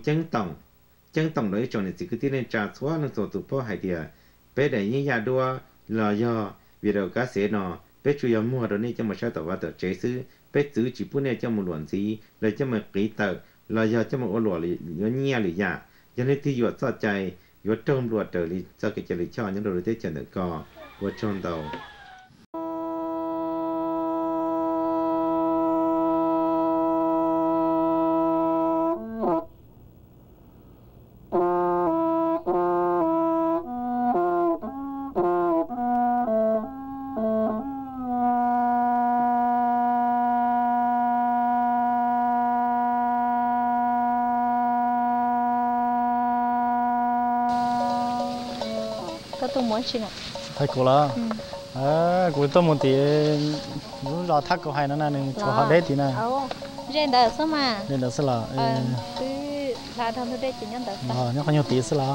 chân tổng đấy cho nên chỉ cứ tiến lên trả xóa nó rồi tụ po hai địa bé để như nhà đua là do vì đầu cá sẽ nó bé chủ yếu mua rồi nên cho mà sao tàu vào tàu chế xứ bé xứ chỉ bữa nay cho một luận gì là cho mà kỹ tờ là do cho một ô lụa lì nhớ nhia lì dạ cho nênที่อยู่ต่อใจอยู่ตรงรวดเตอลิจะกิจลิช่อยังโดนเตจันเดก่อว่าชนเตาก็ตัวม้วนชินอ่ะ hay cô là cô tôi muốn tí lúc đó thắc câu hay nó là nên cho họ đấy thì nè trên đời sao mà nên đó sẽ là cứ là thằng tôi đây chỉ nhận đời sao nhớ có nhiều tí sẽ là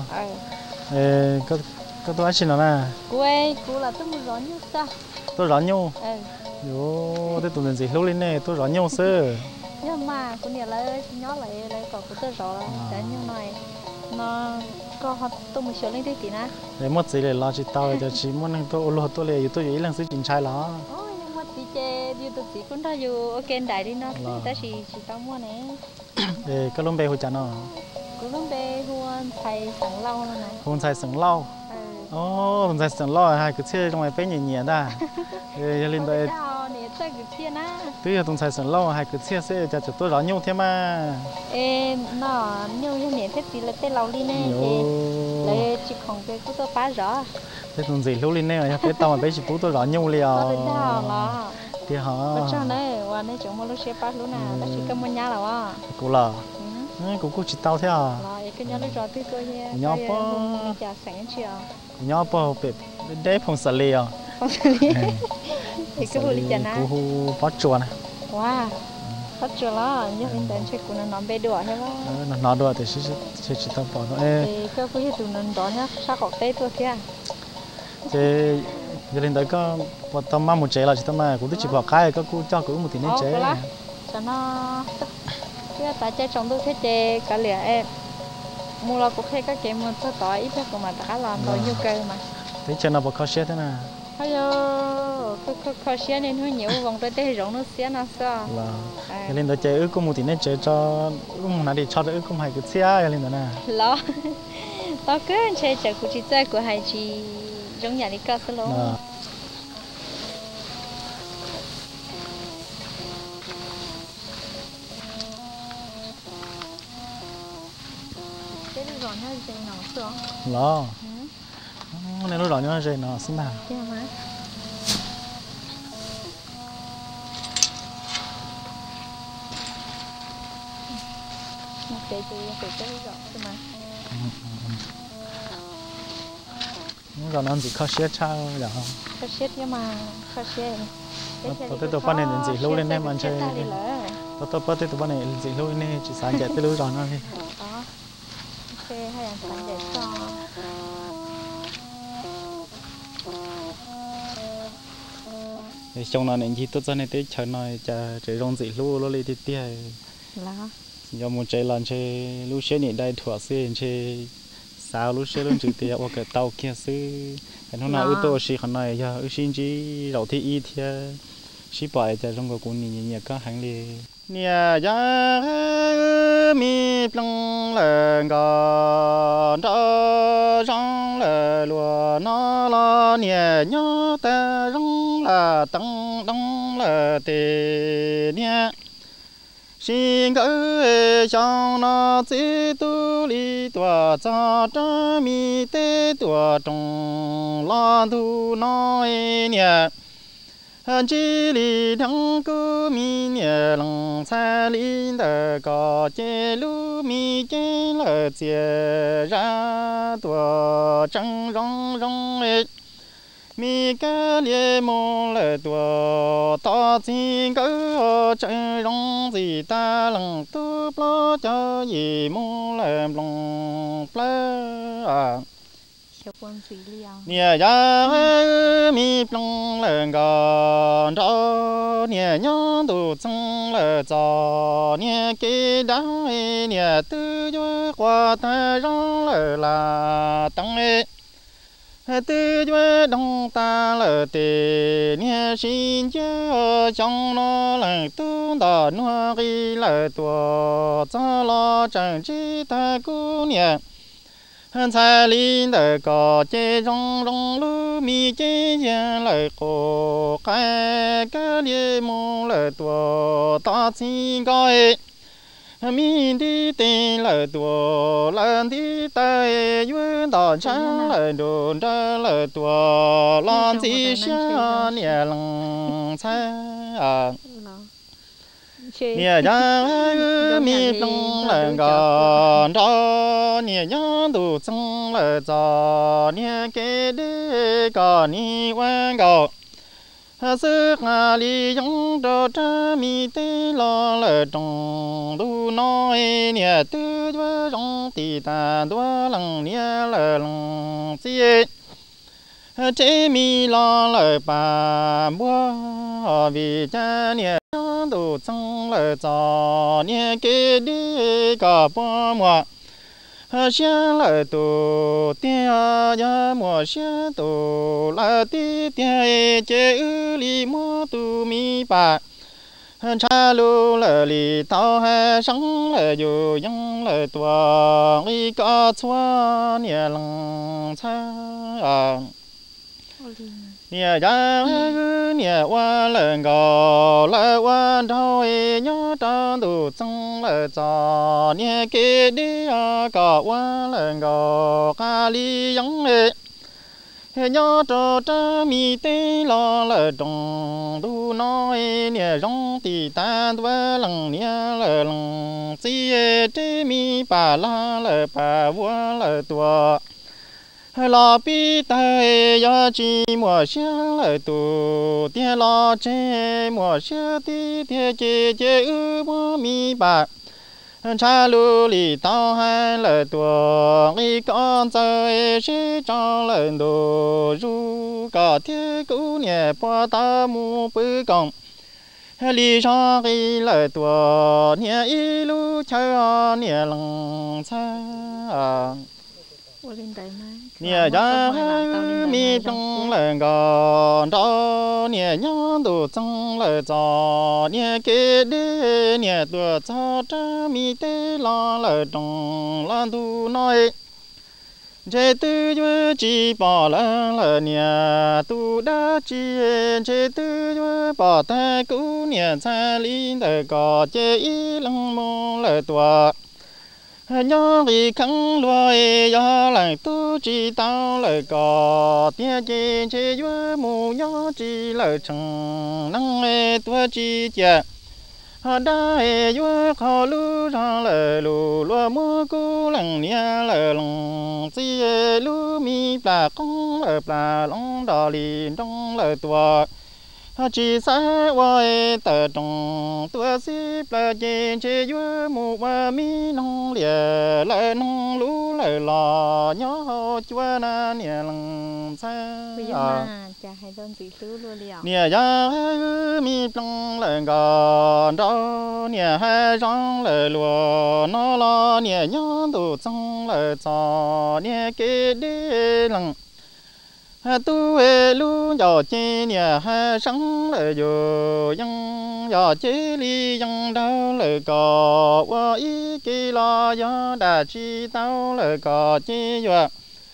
có tôi xin nó nè cô là tôi muốn rõ như sao tôi rõ nhau yo tôi tụi mình gì lúc lên này tôi rõ nhau sơ nhưng mà cô nhớ lại nhớ lại còn cô tôi rõ cái như này nó có họ tôi muốn sửa lên thế tí nè để mất gì để lo chỉ tao cho chỉ muốn tôi ôn tôi liền tôi nghĩ là sự chỉnh trái đó nhưng mà tí chơi đi tôi chỉ cũng đãอยู่ok đại đi nó ta chỉ tao mua này để cái lông bè hồi chả nó cái lông bè huân xài sẵn lâu nữa này huân xài sẵn lâu huân xài sẵn lâu hai cái xe trong này bé nhẹ nhẹ đã để lên đây tuy là huân xài sẵn lâu hai cái xe sẽ cho tôi rõ nhau thêm mà nó nhiều như này thế thì là tên lâu đi nè lấy chỉ còn cái của tôi phá rõ thế còn gì lúc lên nè cái tao mà bé chỉ bố tôi rõ nhau liền thì hả bây giờ này qua đây chúng mà lúc xe phá lúc nào ta chỉ cầm một nhà là wa cô là cô chỉ tao thế à cái nhà lúc rõ tôi coi nha nhỏ po chả sáng chưa nhỏ po để phong sali à phong sali thì cái hồ ly chả na hồ phát chuột này wow phát chuột là như hiện tại chơi cũng nó bê đùa hay không nó đùa thì chỉ tao bỏ nó thì cái cái tụi nó đó nhá sao có tê tôi thế thì giờ lên tới có tao mang một chế là chỉ tao mà cũng chỉ bỏ cái có cô cho cũng một tí nên chế cho nó cái tại chơi trong tôi thế chế cả lìa em mua là cũng hay các cái mà tôi tỏi ít thôi mà đã làm rồi nhiều cây mà thế cho nó bỏ khó xé thế nào hay là khó xé nên hơi nhiều vòng tới đây rộng nó xé nó sao là lên tới chơi ước cũng một tí nên chế cho ước nào đi cho ước cũng hay cái xé lên đó nè lo tao cứ chơi chơi của chị chơi của hai chị giống nhà đi cao sơ lô cái nó rõ nó dây nó sữa lo nên nó rõ nó dây nó xinh nào cái rõ thôi mà nó nó chỉ khó xé cha rồi khó xé nhưng mà khó xé tôi bắt này gì lâu lên em ăn chơi tôi bắt tôi bắt này gì lâu lên chỉ sáng chạy tới lâu rồi nó đi ok hay là sáng chạy cho thì trong nó nên chỉ tôi cho nên tới chơi này chơi rong gì lâu lâu lên thì tia là giờ muốn chơi lần chơi lúc xưa này đây thua xưa chơi sao lúc xưa luôn chữ tia ở cái tàu kia xưa cái nó nào tôi xí khăn này giờ xin chỉ đầu thì ít thì xí bài cho trong cái cuốn này nhẹ có hàng đi nhẹ giá mi plong là gòn đó rong là lúa nó lo nhẹ nhớ ta rong là tăng đông là tê nhẹ xin gửi cho nó chỉ tu lý tua cho cha mi tê tua trong lo tu nói nhẹ chỉ lý thằng cứ mi nhẹ lòng xa lý đã có chế lu mi chế lỡ chế ra tua trăng rong rong mi cái lia mong lệ tua ta chỉ có chơi rong gì ta lòng tu lo cho gì mong lệ lòng plơ cho quân sĩ liao nhẹ giá mi plong lên gòn đó nhẹ nhon đủ chân lệ gió nhẹ kỹ đắng nhẹ tư cho qua ta rong lệ là tăng lệ tư cho đông ta lệ tề nhẹ xin cho trong nó lệ tu đỏ nó ghi lệ tua cho lo chẳng chỉ ta cú nhẹ彩林的高街中中路米街前来过，海个里木来多大青高诶，米的地来多，蓝的带云到山来多，这来多，浪子下年冷菜啊。nhẹ nhàng mi plong lên gòn đó nhẹ nhàng đủ chân lệ gió nhẹ kê đi gò ni quan gò sức hà li giống đồ cha mi tê lo lệ trong đủ nói nhẹ tư với trong tì ta đua lăng nhẹ lệ lăng xí chế mi lo lệ bà bua vì cha nhẹ đủ chân lệ gió nhẹ kê đi cả bao mùa xe lệ tù tia ya mùa xe tù là tí tia chế ư li mùa tù mi bà cha lu lệ li tao hè sống lệ dù dân lệ tua li có chua nhẹ lăng cha nhẹ giá nhẹ qua lên gò lại qua đâu nhớ trong đủ chân lại gió nhẹ kia đi cả qua lên gò ca li giống lệ nhớ cho cha mi tê lo lại trong đủ nói nhẹ rong tì ta đuôi lằng nhẹ lại lằng xí chế mi bà la lại bà vua lại tua lo bi tai ya chi mùa xe lại tù tia lo chế mùa xe tí tia chế ư mùa mi bà cha lu li tao hai lại tù đi con chơi xe cho lại đồ ru cả tia cũ nhẹ qua ta mu bự công li cho đi lại tù nhẹ y lu chơi nhẹ lăng xa nhẹ giá mi trong lên gòn đó nhẹ nhon đủ trong lệ gió nhẹ kê đi nhẹ tua cho cha mi tê lo lệ trong lan tu nói chế tư như chỉ bỏ lỡ nhẹ tu đã chỉ chế tư như bỏ tay cũ nhẹ xa linh đời có chế ý lăng mô lệ tua nhớ vì khăn loài do lại tu chỉ tao lời có tiếng chỉ chỉ vui mù nhớ chỉ lời chẳng năng lệ tua chỉ chè đã vui khó lu ra lời lu lúa mua cú lằng nia lời lằng chỉ lu mi bà con lời bà long đỏ lì trong lời tua chỉ sai quay tờ trong tua xếp là trên chế vui mù và mi nông lìa lại nông lú lại lò nhớ chúa na nè lằng xa chả hay đơn gì xứ luôn liao nè giá mi plong lại gòn đó nè hai rong lại lùa nó lo nè nhớ đủ trong lại gió nè kê đi lằng tu lu giờ chi nhà ha sống lời dù dân giờ chi li dân đâu lời cò qua ý kỳ lo do đà chi tao lời cò chi dọa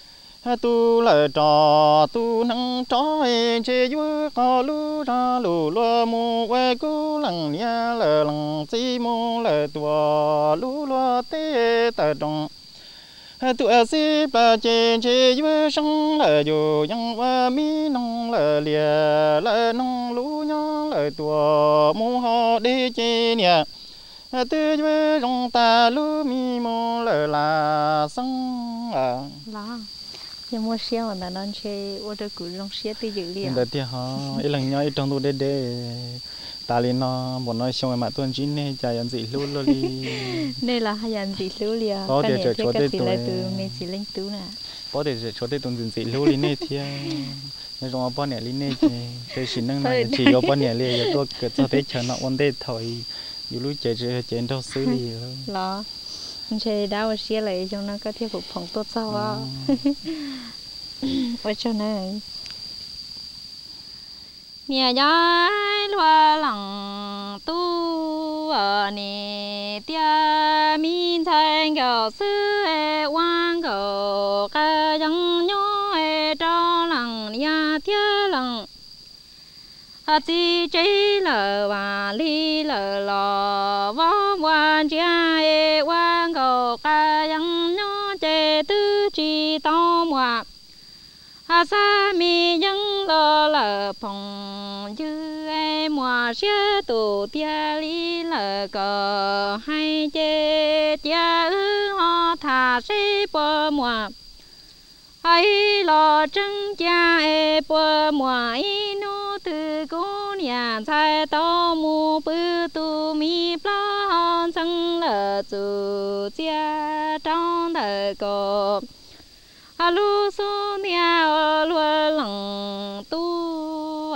tu lời trò tu năng trò chê vui cò lu ra lu lúa mu quê cú lằng nha lời lằng chi mu lời tua lu lúa tê tờ trồng tụi sĩ bà chê chê vui sống lời dù dân qua mi nông lời lìa lời nông lũ nhó lời tùa mu họ đi chê nè tư vui rong ta lũ mi mô lời là sống là giờ mua xe mà nó chơi ô tô cũ trong xe từ dữ liệu đầu tiên họ ít lần nhau ít trong tôi để ta lên nó một nói xong mà tuần chín này chạy ăn gì luôn luôn đi đây là hai ăn gì luôn liền có thể chờ chỗ từ mình chỉ lên tú nè có thể chỗ đây tuần gì luôn đi này thì nhưng mà bọn này lên này thì chỉ năng này chỉ có bọn này liền tôi cứ cho thấy chờ nó ổn định thôi dù lúc chạy đâu xử lý lo chơi đau xe lại cho nó có thể phục phòng tốt sau á ở cho này nhà gió loa lặng tu ở nè tia min thành gạo sư quan gạo cái giống nhó cho lặng nhà tia lặng chỉ chỉ lờ và li lờ lò võ quan chia quan gạo cái giống nhó chế tư chỉ to ngoạc sa mi dân lo lờ phòng chư mùa xưa tụ tia li lờ cờ hay chê tia ho thả sĩ bờ mùa hay lo trăng cha bờ mùa inu từ cô nhà sai to mu bư tu mi pla trăng lờ chủ cha trong đời cờ alu su nia lúa lằng tu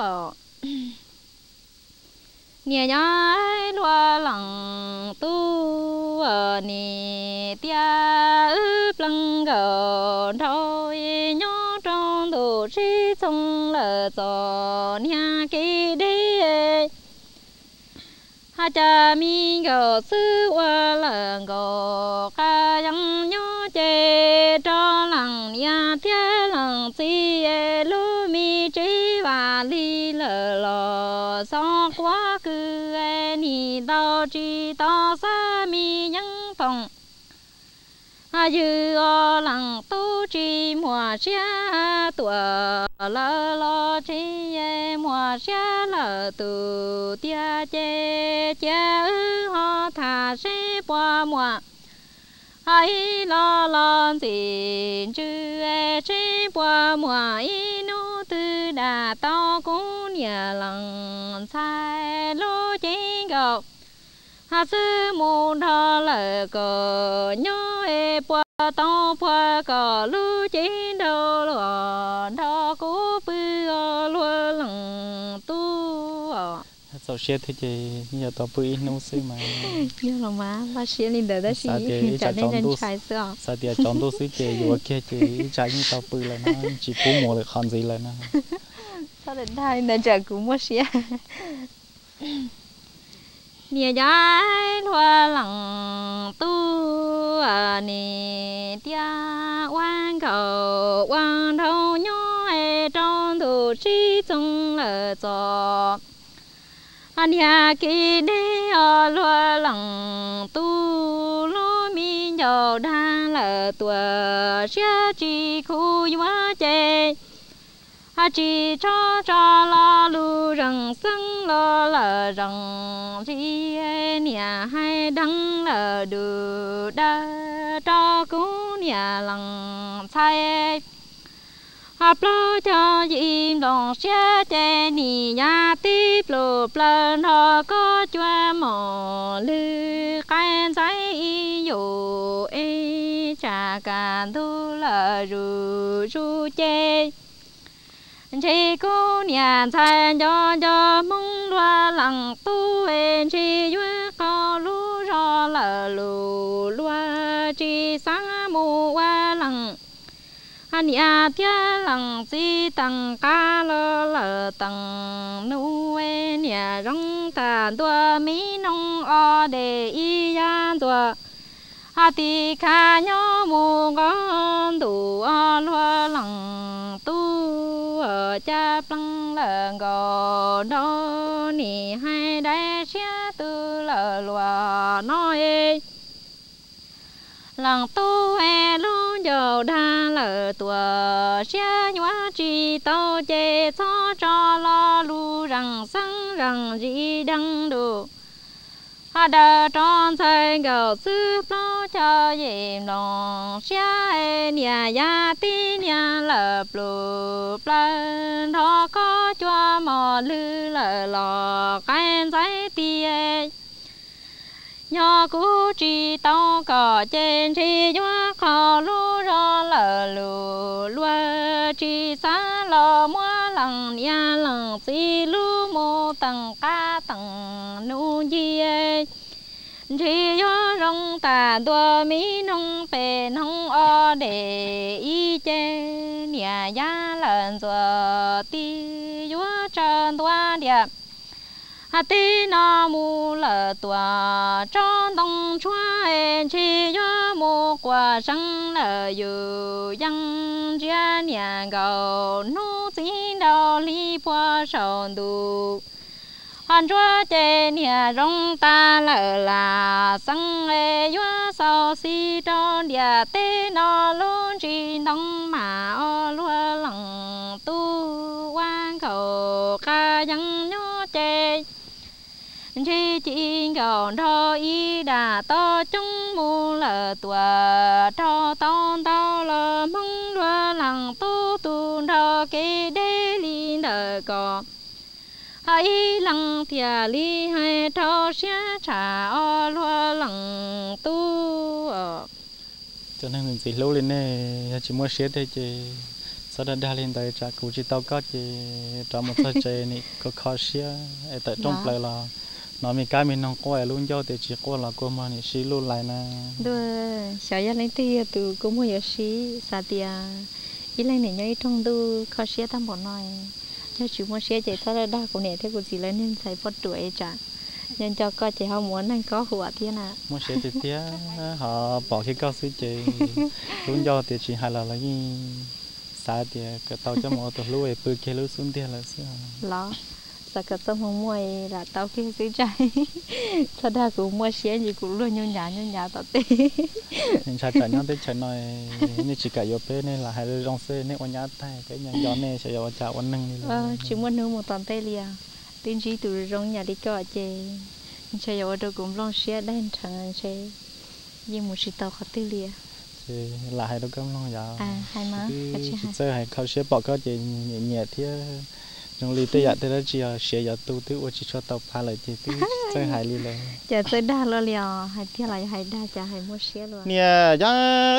nia nhá lúa lằng tu nè tia ướp lằng gạo thôi nhó trong đồ chi trong lờ giò nia kia đi ha cha mi gạo sư qua lằng gạo ca yang nhó chê cho lằng nia tia lằng chi lu mi chi và li lờ lò so quá cứ ni đau chi to sa mi nhân phòng dư lằng tu chi mùa xia tuổi lơ lo chi mùa xia lơ tu tia chê chê ho thả xế qua mùa hãy lo gì chứ xế qua mùa inu tư đà to cũng nhà lằng sai lô chén gạo sư môn thọ lờ cờ nhớ qua to qua cờ lu chén đâu lọ thọ cố bư lúa lằng tu sau xe thì chị giờ tao bự nấu xí mà giờ là má xe lên đời đó xí trả nên nhân trai sao sao thì chọn tôi xí chị vừa kia chị trái như tao bự là nó chỉ phú mùa được còn gì là nó sao đến đây nên chờ cũng mua xe nia giái lúa lằng tu nè tia quan cầu quan đầu nhó trong thủ trí trong ở giò anh ya kia đi lúa lằng tu lúa mi dầu đang lờ tuổi xia chi khu quá chê chỉ cho lo lu rằng sưng lo lờ rằng gì nhà hay đắng lờ được đa cho cú nhà lằng say hấp lo cho im lòng xe chè nì nhà tiếp lù plân họ có chua mỏ lư cái giấy dụ trà cả thu lờ ru chê chỉ cô nhà thay cho mong loa lằng tu chỉ vui có lú ro lờ lù loa chỉ sáng mù qua lằng anh ya tia lằng chỉ tăng cá lờ tăng nu nhà rong ta tua mi nong o để y ya tua ti kha nhó mù con đủ loa lằng tu cha plăng lờ gò đó nì hai đáy xía tư lờ lùa nói lằng tu luôn dầu đa lờ tùa xía nhóa chi tao chê cho lo lu rằng sáng rằng gì đăng đủ đã tròn say gạo sư lo cho dìm lòng xe nhà gia tí nhà lập lụp lên đó có cho mò lư lờ lò cái giấy tia nhỏ cú chỉ tao có trên chỉ nhua khó lú ra lờ lù lúa chỉ xa lò mua lằng nhà lằng xì lú mô tầng ca tầng nu dê chỉ nhua rong ta đua mi nông bề nông o để y chê nhà gia lần rồi ti nhua trơn toa đẹp tê na mu lợ tua trong đông chúa em chỉ nhớ mu qua răng lợ yu yang gia nhà gạo nô xin đào li qua sầu du hoàn chúa trên nhà rong ta lợ là sang e nhớ sau si trong địa tê na luôn chỉ đông mà o lúa lằng tu quan cầu ca yang nhớ chê chỉ gạo đó y đã to chung mu lợ tua cho tao tao lợ mong lúa lằng tu tu đó cái đê li đờ cò hãy lằng thìa li hay cho xe trả o lúa lằng tu cho nên mình chỉ lâu lên này chỉ mua xe thôi chứ sau đó đa lên tới trả cụ chỉ tao có chỉ trả một số chơi này có khó xe tại trong plei là nó mình cái mình không coi luôn cho thì chỉ coi là cô mà này xí luôn lại nè đúng sợ gia lên thì từ cô mua xí sa tia ý lên này nhảy trong du khó xí tam bọn nói cho chú mua xí chạy sau đó đa của này thế của chị lên nên xài bớt tuổi trả nên cho coi chị không muốn anh có hùa thế nào mua xí thì tía họ bỏ cái cao su chị luôn cho thì chỉ hay là cái sa thì cái tàu cho mọi tàu lúa bự kia lúa xuống tiền là sao lo sao cái tôm không mua là tao kia xí trái sau đó cũng mua xí gì cũng luôn nhon nhả tao tê nên cha trả nhau tới chơi nói nên chỉ cả vô bé nên là hai đứa rong xe nên quan nhát tay cái nhà gió này sẽ vào chảo quan năng đi chỉ muốn nấu một tòn tê liền tin chỉ từ rong nhà đi coi chơi chơi vào đâu cũng rong xí đen thằng chơi nhưng một xí tao khó tê liền thì là hai đứa con non già hai má chỉ chơi hai khâu xí bỏ cái gì nhẹ nhẹ thế trong lý tới giờ tới đó chỉ xé giờ tu tứ ở chỉ cho tàu phá lại thì tứ chơi hai lý rồi giờ tới đa lo liò hai thế lại hai đa chả hai mua xé luôn nè giờ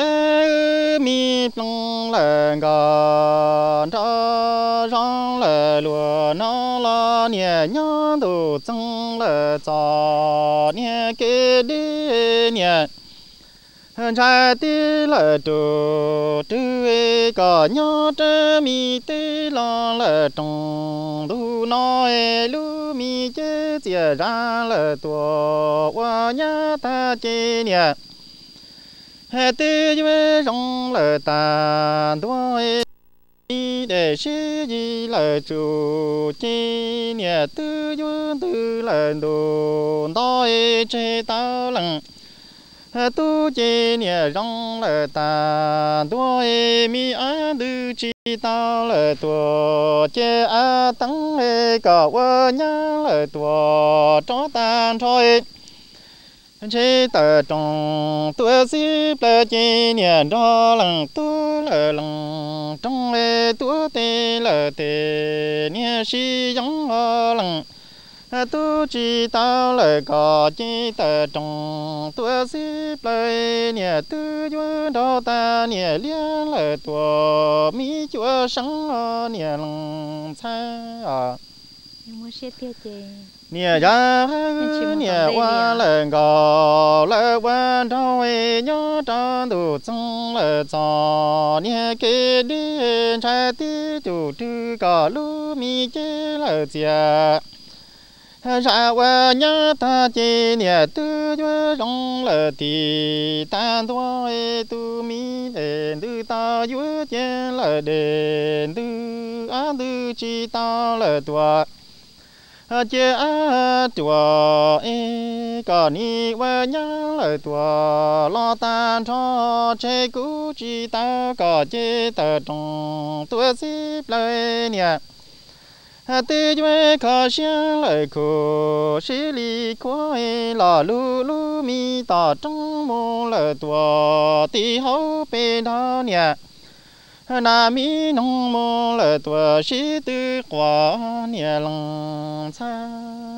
mi plong lợn gò cho rong lợn lúa nó lo nè nhon đồ trăng lợn giò nè kia đi nè trái tê lợ đồ trư có nhớ trơ mi tê lo lợ trồng đu nói lu mi chế chia ra lợ tua qua nhá ta chế nhẹ hè tê với rong lợ ta đuôi để xí gì lợ chủ chế nhẹ tư dương tư lợ đồ đôi chế tao lặng tu chế nhẹ rong lợ ta đuôi mi á đư chi tao lợ tua chế á tăng lệ cả vợ nhá lợ tua cho tan thôi chế tờ trong tua xí lợ chế nhẹ đó lằng tu lợ lằng trong lệ tua tê lợ tê nhẹ xí giống lằng tu chỉ tao lời có chỉ tờ trong tua xếp lời nhẹ tư chúa đó ta nhẹ liên lời tua mi chúa sáng nhẹ lòng xa nhẹ ra nhẹ qua lời gò lời quan trao nhớ trao đủ trong lời trò nhẹ kê đi trái tí chủ trư có lu mi chế lời chia ra qua nhớ ta chỉ nhẹ tư chúa rong lợ thì ta đuôi tu mi đền tư ta chúa trên lợ đền tư á tư chỉ ta lợ tua chế á tua còn ni qua nhớ lợ tua lo ta cho chế cú chỉ ta có chế tờ trong tua xếp lời nhẹ tư duy khó xiang lời khổ sĩ lý quay là lu lu mi tỏ trong mô lời tua tí hậu bê đau nhẹ na mi nông mô lời tua sĩ tư quả nhẹ lòng xa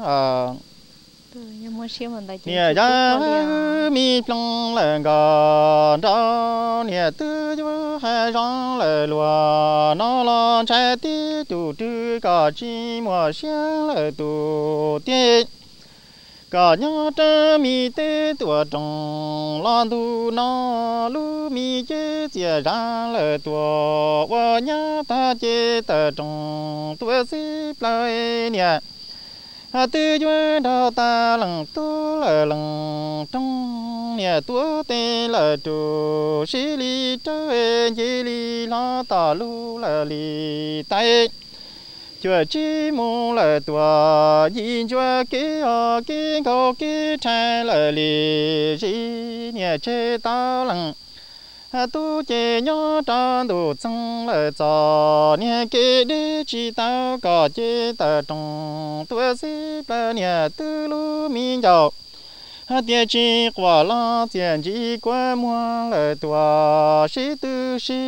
nhẹ ra mi plong lời gò đau nhẹ tư duy hai rong lời lùa nó lo trái tí tụ tư cả chi mùa xiang lời tụ tiết cả nhớ trơ mi tê tua trong lo tu nó lu mi chế chia ra lời tua và nhớ ta chế tờ trong tua xí lời nhẹ tư duy đào ta lần tu lời lần trong nhẹ tua tê lời tu sĩ lý trời chế lý lo ta lu lời lý tay chúa chỉ muốn lời tua nhìn chúa kia câu kia trái lời lý gì nhẹ chế ta lần tu chế nhớ tròn tu chân lời cho nhẹ kia đi chỉ tao có chế ta trong tua xí bờ nhẹ tư lu mi giàu địa chỉ qua lo tiền chỉ qua mua lời tua sĩ tư sĩ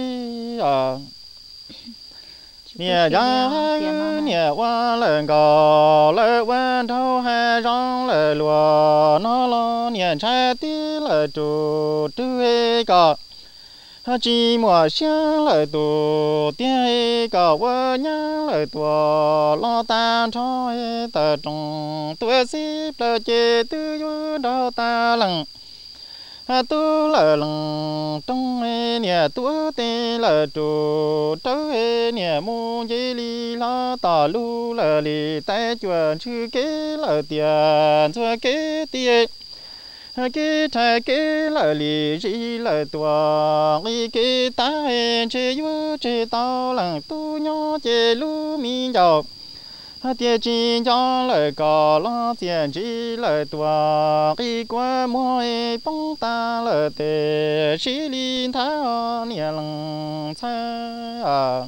nhẹ ra nhẹ qua lời gò lời quen thâu hai rong lời lùa nó lo nhẹ trái tí lời trụ tư cả chỉ mùa xiang lời tụ tiếng cả vợ nhang lời tua lo tan cho tờ trong tuổi xí lời chế tư du đào ta lằng tu lời lằng trong nhẹ tu tê lời trụ tới nhẹ mu dây li la ta lu lời li tay chuẩn chữ kế lời tiền chữ kế tiền cái trái cái lời lì gì lời tua cái ta chế yêu chế tao lằng tu nhỏ chế lu mi giàu tiền chỉ cho lời cò lo tiền chỉ lời tua cái qua môi bông ta lời tề chỉ linh thao nhẹ lằng xa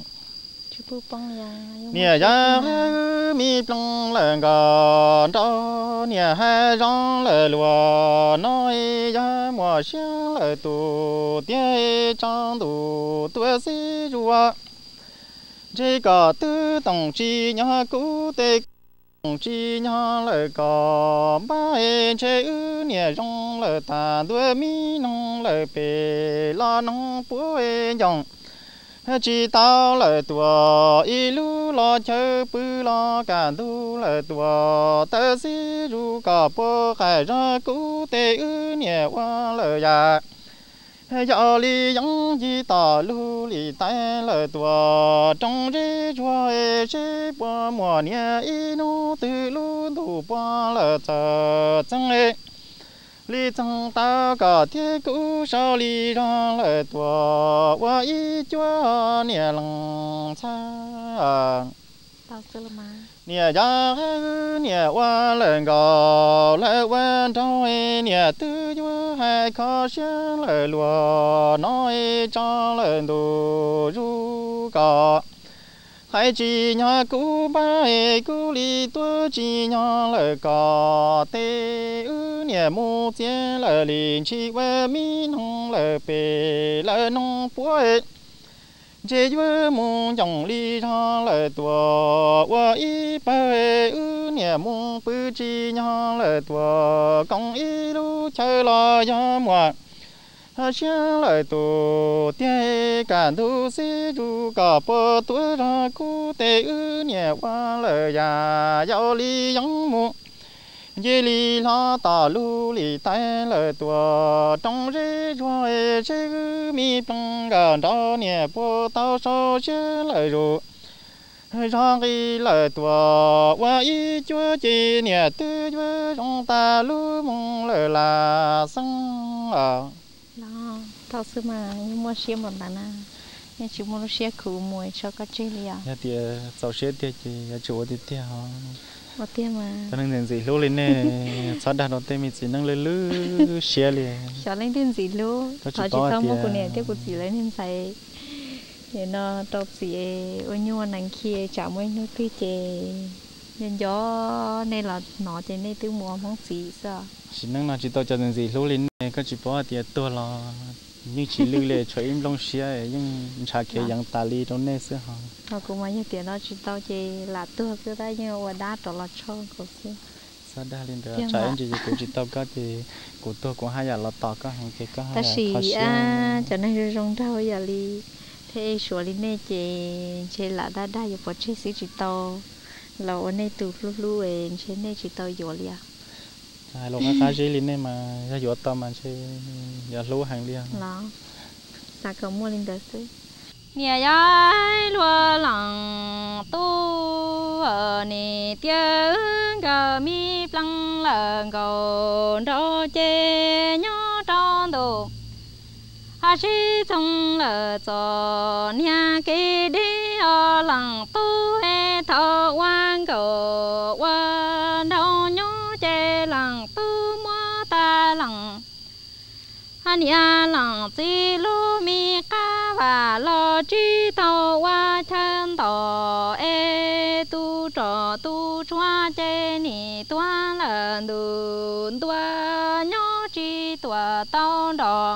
nhẹ ra mi plong lời gò đó nhẹ hai rong lời lùa nói ra mùa xiang lời tụ tiếng trong tụ tua xí rùa chỉ có tư tổng chi nhỏ cũ tê tổng chi nhỏ lời có ba chế ư nhẹ rong lời ta đuôi mi nong lời bể lo nong búa dòng chỉ tao lời tua y lu lo chơi bự lo cả tu lời tua tơ xí ru cả bơ khai ra cũ tê ư nhẹ qua lời già giờ li giống chỉ tao lu li tay lời tua trong rễ chua chế qua mùa nhẹ y nu từ lu tu qua lời tơ chẳng lệ lý chẳng ta cả thiết cũ sao lý ra lời tua và ý chúa nhẹ lòng xa nhẹ ra nhẹ qua lời gò lời quen trong nhẹ tư chúa hay khó xuyên lời lùa nói cho lời đồ ru cả hai chỉ nhỏ cũ ba cũ li tua chỉ nhỏ lời cò tê ư nhẹ mu chia lời liền chỉ về mi nông lời bể lời nông búa chế với mu dòng li ra lời tua và ý ba ư nhẹ mu bự chỉ nhỏ lời tua công ý lu chơi lo cho mùa xiang lời tụ tiếng cả tu sĩ ru cả bờ tuổi ra cũ tê ư nhẹ qua lời già giàu li giống mu dê li la ta lu li tay lời tua trong rễ rồi rễ mi plong gần đó nhẹ bờ tao sao chế lời ru ra cái lời tua và ý chúa chỉ nhẹ tư với trong ta lu mong lời là sang tao xưa mà mua xe một lần à, nhưng chỉ mua xe cũ mùi cho các chị liền. nhà thì sau xe thì chủ thì theo một tiền mà. cho nên đến gì lúc lên nè sau đó nó tên mình chỉ năng lên lư xe liền. Cho lên tiền gì lúc, họ chỉ không mua của nè, tiếp của chị lấy nên xài để nó đọc gì ở nhau năng kia chả mấy nó cứ chè nên gió nên là nó chè nên từ mùa không gì sao chỉ năng nó chỉ tao cho nên gì lúc lên này có chỉ bỏ tiền tua lo nhưng chỉ lưu lệ cho im long xia nhưng chả kể yang ta li trong này xưa hả nó cũng mấy nhiêu tiền nó chỉ tao chè là tua cứ thấy như là đá trò là cho cũng xí sao đã lên được trái anh chỉ tao có thì của tôi cũng hai giờ là tao có hàng cái có hai giờ ta xì cho nên rong rau giờ li thế số li này chè là đá giờ bỏ chè xí chỉ tao là ở đây từ lúc lúc trên đây chỉ tao dọn liền lúc cái gì lên này mà ra dọn tao mà chơi giờ lúa hàng liền đó ta có mua lên được chứ nhà ai lúa lằng tu ở nè tiếng gà mi plăng lợn gầu rau chè nhỏ tròn đồ à chỉ trong lợn giò nhà kia đi ở lằng tu hay thọ quan cầu quan đâu nhỏ chè lằng tu mua ta lằng anh ya lằng chỉ lu mi cá và lo chỉ tàu qua chân tàu e tu trò tu choa chè nị toa lợn đun toa nhỏ chỉ toa tàu đỏ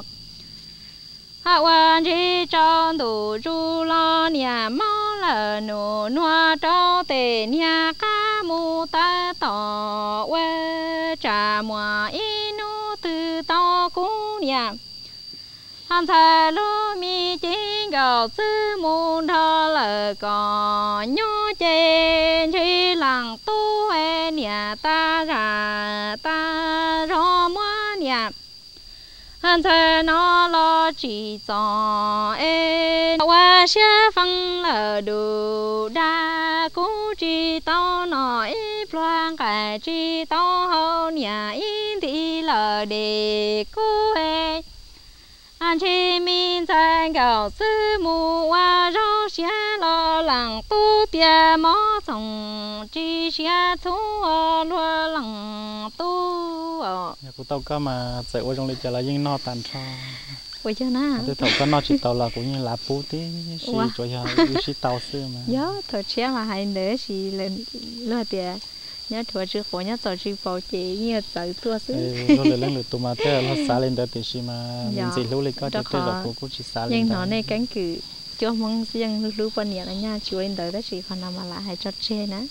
hạ quan chỉ trong đủ ru lo nhà máu lợn nụ noa trâu tê nhà cá mu ta tỏ quê trà mùa inu từ tàu cũ nhà han thề lu mi chính gạo sư muôn thơ lợ cò nhó trên chỉ làng tu e nhà ta ra ta ro mua nhà han thề nó lo chỉ cho e qua xe phăng lợ đủ đa cú chỉ tao nói ploang cái chỉ tao hậu nhà in thì lợ để cú e anh chị mình在搞字幕啊，绕下了浪都别毛从只下从落浪都哦。 nhà của tao có mà chạy qua trong lịch là những no tàn cho ôi cha na tôi tao có no chỉ tao là cũng như là bố tí xí cho giờ xí tao xưa mà nhớ thôi chia mà hay nữa xí lên lo tiền nhớ thôi chứ khó nhớ tao chỉ bảo chị nhiều tự tua xứ rồi lên lượt tụi mà thế nó xả lên đó thì xí mà mình chỉ lưu lịch có cho tôi là cũng chỉ xả lên nhưng nó này cánh cử cho mong riêng lưu quan niệm là nha chú lên tới đó chỉ còn nằm mà lại hay cho chê nữa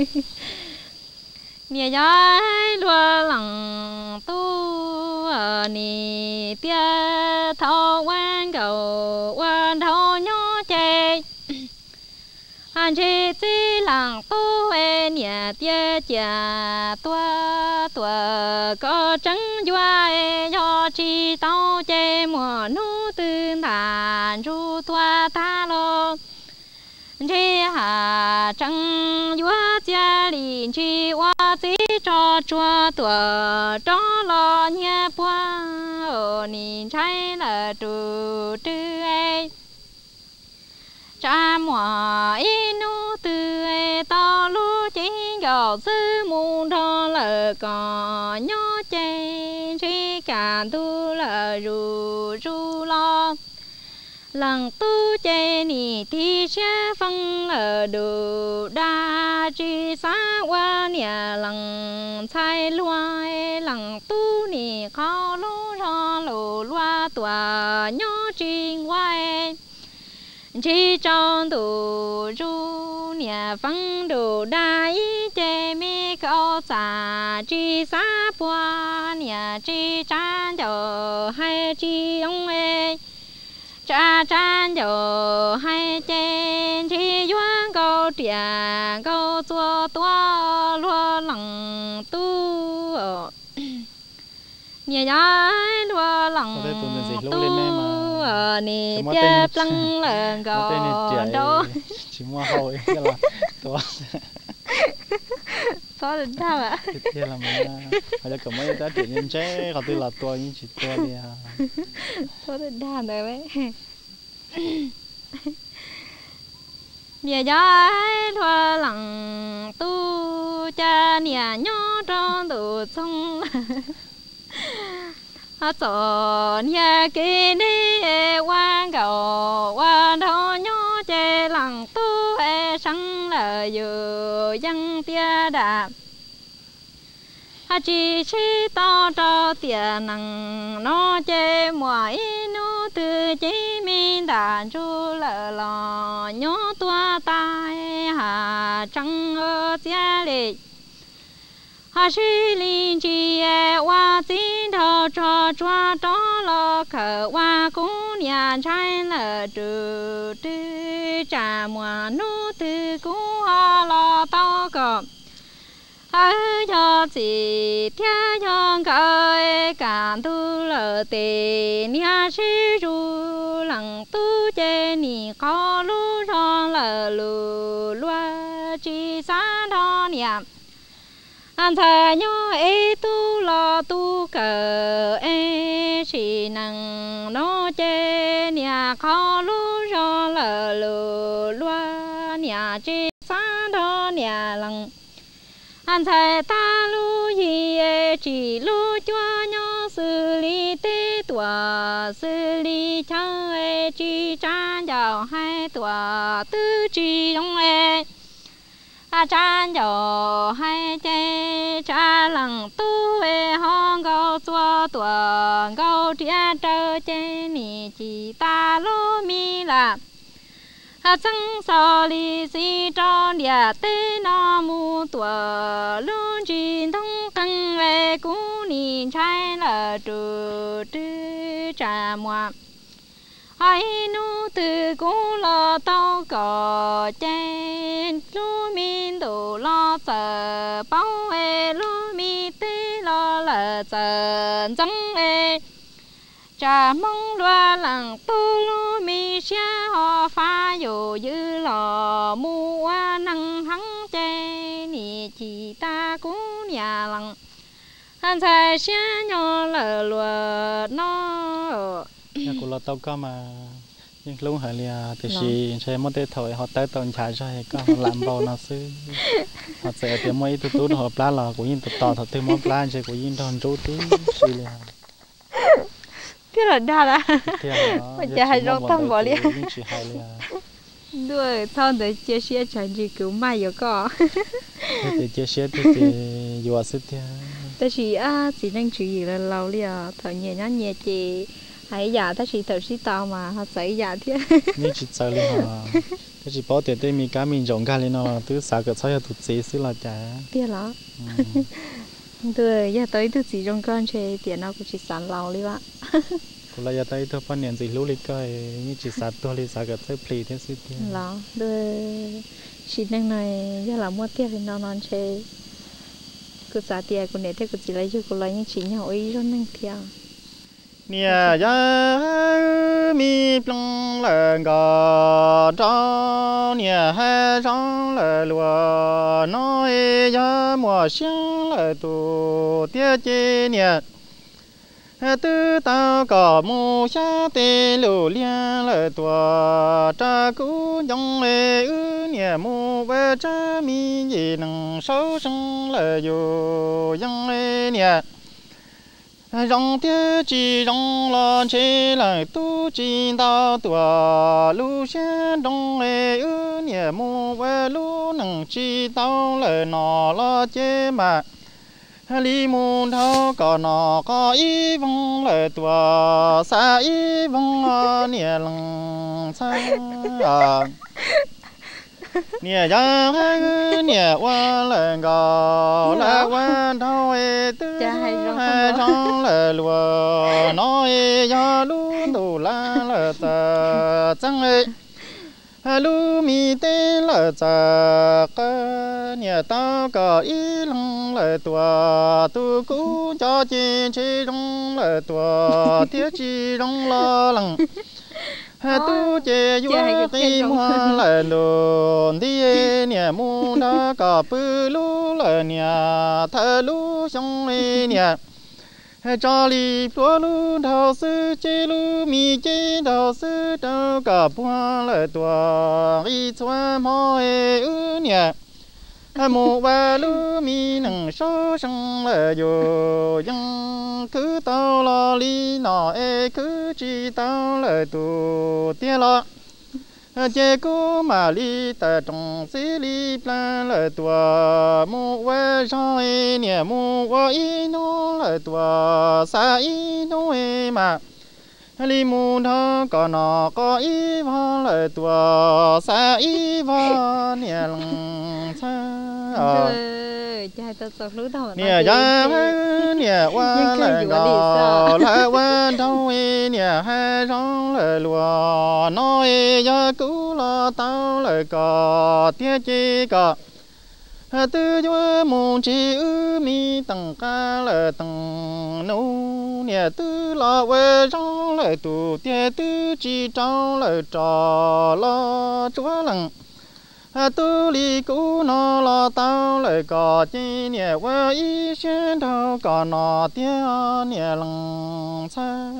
nhà gió lúa lằng tu ở nì tia thâu quan cầu quan thâu nhỏ chê anh chị chỉ lằng tu e nhà tia cha tua tua có trắng doa e cho chị tao chê mùa nu tương thản ru tua ta lo chị hà trắng doa gia đình chị hoa chỉ cho chua tua cho lo nhà qua ở nì trái là trù trư e cha mùa inu từ to lu chính gạo sư muôn thọ lợ cò nhỏ chê chỉ cả tu lợ ru ru lo lần tu chê nì thì sẽ phân lợ đủ đa chỉ xa qua nhà lần sai loa lần tu nì khó lu thọ lù loa tòa nhỏ trình quay chỉ trong đủ ru nhà vắng đủ đại chê mi cao xa chỉ xa qua nhà chỉ chan cho hai chỉ ông ê cha chan cho hai chê chỉ doan cao tiền cao chua toa lúa lằng tu nhà nhái lúa lằng nè tia plăng lợn gò đâu chỉ mua hồi cái là to to đến sao ạ thế là mình phải là cầm mấy giá trị nhân chế họ tư là to nhưng chỉ to đi à to đến đàn rồi đấy nhà gió lúa lằng tu cha nhà nhỏ trong tủ sông họ chọn nhà kia đi quan cầu quan thọ nhỏ lăng tu sang là yêu yang tia đà chỉ to cho tiền năng nó chế mọi nó từ chế mình đã chú lỡ lò nhớ tua tai hà trăng ở gia lệ hà sĩ linh chi hoa tin thọ cho lo khờ hoa cũng nhà trai lỡ trừ tư trà mùa nô tư cũng lo tao cọp cho chị theo cho cái cảm tu lỡ tề nia sĩ ru lăng tu chế ni khó lu cho lỡ lu loa chỉ xa đó niệm anh thầy nhớ tu lo tu cờ chỉ năng nó chế nia khó lu cho lỡ lu loa nia chỉ xa đó nia lăng anh thầy ta lu gì chỉ lu cho nhau xử lý tế tòa xử lý chơi chỉ trang giàu hai tòa tư chỉ đông trang giàu hai chế cha lăng tu hong gấu tua tòa gấu tia trơ chế ni chỉ ta lu mi là chẳng so lý si tròn địa tế nó mu tua luôn chín thông căng về cú nhìn trái là trừ tư trà mùa hai nu từ cú lo tao cò chen lu min đồ lo sợ bao lu mi tế lo là sợ chẳng cha mong loa lăng tu lu mi xia ho pha yo dư lò mu wa năng hăng chê ni chỉ ta cũng nhà lăng anh sai xia nhỏ lờ lùa nó nhà củaเราtao có mà nhưng lúc hồi là thì chỉ chơi một cái thời họ tới tuần trái rồi có họ làm bao nó xứ họ sẽ tìm mấy tụt họ plá là của yên tụt tỏ thật thêm món plá chơi của yên thon chú tí xí là thế là đa là bây giờ hay rong thăm bỏ liền đuôi thon để chia sẻ chuyện gì cứu mai rồi có để chia sẻ thì vừa sức thế ta chỉ chỉ đang chú ý là lâu liền thở nhẹ chị hãy giả ta chỉ thở xí tao mà họ xảy giả thế nhưng chỉ sợ liền họ ta chỉ bảo tiền mình cá mình trồng cá lên nó từ sáng cái sáng tụt xí xí là chả biết là giờ tới tụt xí trong con chơi tiền nào cũng chỉ sẵn lâu đi ạ cũng là giờ tới thôi phân niệm gì lú lịch coi nhưng chỉ sẵn thôi thì sáng cái sáng plei thế xí thế là chỉ đang này giờ là mua tiền thì nó non chơi cứ xả tiền của này thế cứ chỉ lấy cho cô lấy những chỉ nhau ấy rồi năng tiền nia ya mi plong le ga zhao nia hai zhang le luo no ya mo xiang le tu tie ji nia tư tao có mu xa tê lù liên le tua cha cú dòng le ư nia mu về cha mi gì năng sâu sông le yo dòng le nia rong tia chỉ rong lo chế lại tu chỉ đào tua lu sen rong lệ ư nhẹ mu về lu nằng chỉ đào lệ nọ lo chế mà li mu thâu có nọ có y vong lệ tua sa y vong nhẹ lăng sa nhẹ giang hai nhẹ qua lên gò la qua thâu tư hai trong lệ lùa nói ya lu đủ la lệ ta chẳng lu mi tên lệ ta nhẹ ta có ý lăng lệ tua tu cú cho chi chi trong lệ tua thiết chi trong lo lăng tu chế vua kim hoa lệ lùn đi nè mu đã cả bự lú lệ nè thơ lú sông nè cho li tua lú thảo sư chế lú mi chế thảo sư đâu cả hoa lệ tua y xoa mò ư nè mu ba lú mi nằng số sông lệ dù dân cứ tao lo li nọ cứ chỉ tao lệ tu tia lo chế cố mà li ta trong xí li plan lời tua mu quê rồi nè mu quê ý nó lời tua xa ý nó mà li mu đó có nó có ý vào lời tua xa ý vào nè lòng xa chạy tao sọc lúa thầu nè giá nè qua lời gò lại qua đâu nè hai rong lời lúa nói giá cứu lo tao lời gò tiếc chi gò tư cho môn chi ư mi tầng ca lời tầng nô nè tư lo quê rong lời tù tiếc tư chi trong lời trò lo chúa lằng tu li cú nó lo tao lời cò chi nè qua ý xuyên đâu còn nó tia nè lăng xa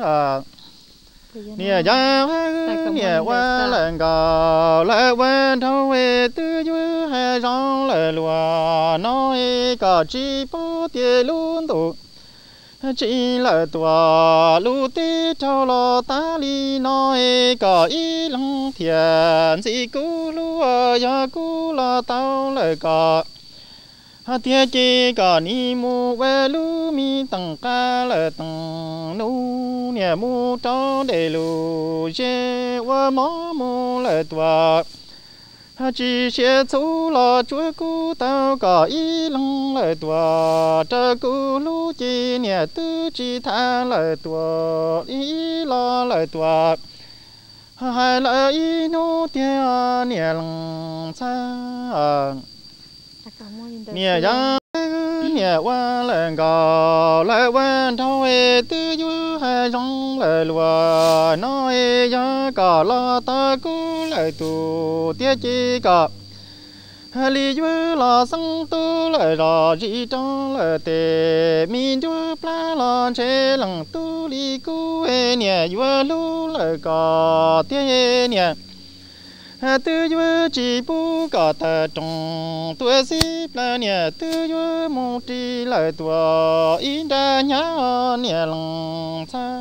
nè giang nè qua lời cò lời quen đâu về tư dư hay rong lời lùa nói cò chi bố tia luôn tụ chỉ là tua lu tê cho lo ta li nói có ý lăng thiền gì cú lu ya cú lo tao lời có tia chi có ni mu về lu mi tầng ca lời tầng nu nè mu cho để lu dê qua mỏ mu lời tua chỉ sẽ chú lo chúa cú tao có ý lăng lời tua chờ cú lú chi nè tư chi tha lời tua ý lo lời tua hai lời ý nô tia nè lăng xa nè giang nè qua lời gò lời quen thôi tư dư hai rong lời lùa nói giá cò lo ta cú lời tù tiếc chi cò li dư lo sang tu lời rò gì trong lời tề min dư pla lo chế lăng tu li cú e nè dư lu lời cò tiếc nè tư dư chỉ bu cả ta trong tuổi sĩ là nè tư dư mong chỉ lời tuổi in ra nhá nè lòng xa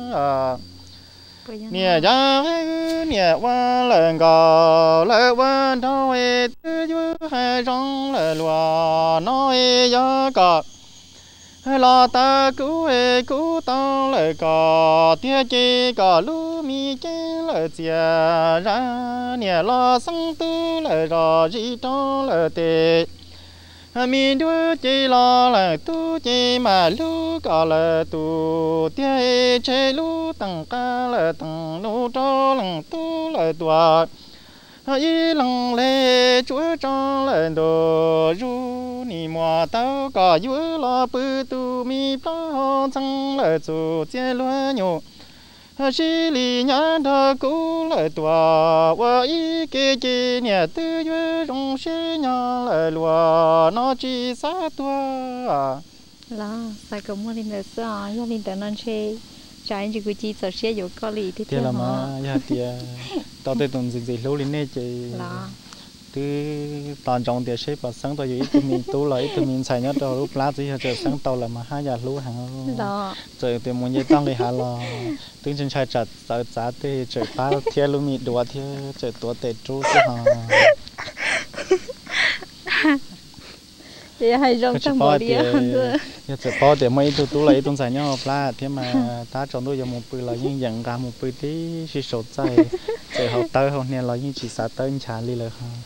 nè giá nè qua lời gò lời qua đâu tư dư hai rong lời lùa nói giá cả lo ta cứu tao lời cò tia chi cò lu mi chi lời chia ra nè lo sang tư lời rò gì trong lời tệ mi đuôi chi lo lời tu chi mà lu cò lời tu tia chi lu tầng ca lời tầng lu cho lần tu lời tua ý lăng lê chúa cho lời đồ ru ni mùa tao có dữ lo bự tu mi bao sang lời chủ chế lúa nhổ chỉ li nhã thơ cũ lời tua và ý kê chi nè tư dữ trong xe nhỏ lời lúa nó chỉ xa tua là sai cũng muốn lên được sao giờ lên tới non xe trái chỉ cứ chỉ sợ xe vô có lì thì thế là mà ya tia tao tới tuần gì lâu lên nè chị từ tàn trong tia xe và sáng tao ít mình tu lại tụi mình xài nhớ tao lúc lá gì giờ sáng tao là mà hai giờ lúa hàng trời tụi mình như tăng lên hà là tiếng chân trai chặt sợ giá thì trời phá thiên luôn mịt đùa thiên trời tua tệ trú chứ hả thì hay trong trong bộ đi giờ sẽ có để mấy tu lại tuần xài nhớ phá thế mà ta trong tôi giờ một bữa là những dạng ra một bữa tí chỉ sốt chạy trời hậu tới hôm nay là những chỉ xả tới chả điเลยhả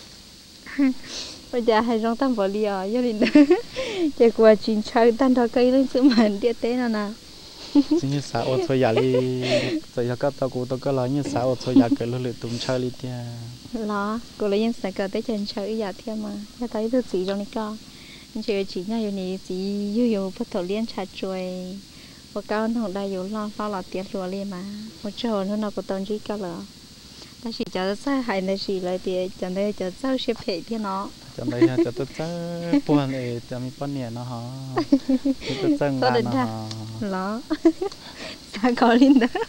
bây giờ hay trong trong bộ đi à giờ đi giờ qua chín chơi tan thọ cây lên sự mặn địa tế nào nè chính như xã hội thôi giờ đi rồi các tao cũng tao có nói như xã hội thôi giờ cái lối tụng chơi đi tia là cô lấy những sản phẩm tới chân chơi giờ thêm mà giờ thấy được gì trong này con chơi chỉ nhau như này chỉ yêu bắt đầu liên chặt chuối và cao thằng đại yêu lo phao lọt tiền rùa lên mà một chỗ nữa nó có tông chỉ cao lợ ta chỉ cho sai hay là chỉ lại thì chẳng đây cho sao xếp hệ thì nó chẳng đây cho tôi chơi buồn để cho mình con nhẹ nó hả tôi chơi ngàn nó hả nó ta có linh đó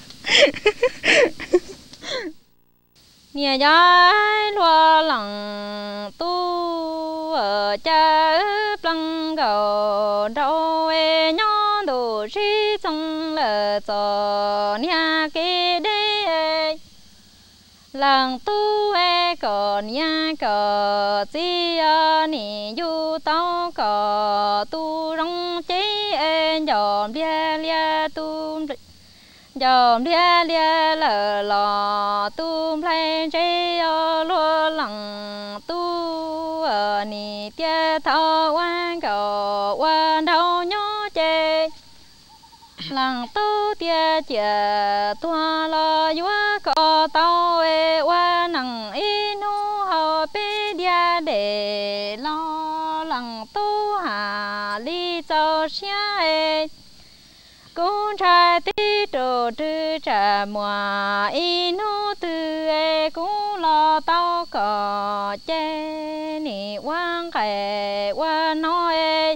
nhà gió loa lằng tu ở cha plăng gầu đâu e nhon đồ chi sông lờ giò nhà kia đây lăng tu e cờ nhà cờ chi nì du tao cờ tu rong chế e dòm lia lia tu dòm lia lia lờ lò tu plei chế lúa lăng tu nì tia thao quan cờ quan đâu nhó chế lăng tu tia chè tua lo yua cò tao e wa nằng inu hò pe dia để lo lăng tu hà li cho xia e cũng trai tí trổ trư trà mùa inu tư e cũng lo tao cò chê nị quang kẻ qua nói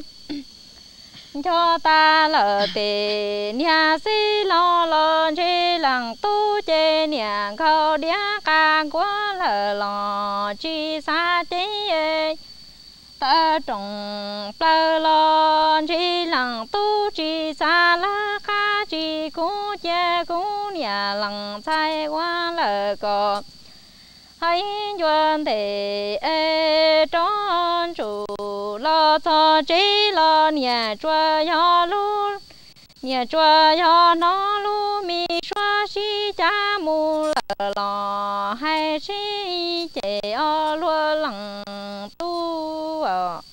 cho ta lỡ tì nhà si lo lo chi lăng tu chê nhà khâu đĩa ca quá lỡ lò chi xa chi ta trồng plơ lo chi lăng tu chi xa la kha chi cú chê cú nhà lăng sai quá lỡ cò hãy duyên thì tròn chủ lo cho trí lo nhà chua yo lu nhà chua yo nó lu mi xoa si cha mu lờ lò hay si chè o lua lằng tu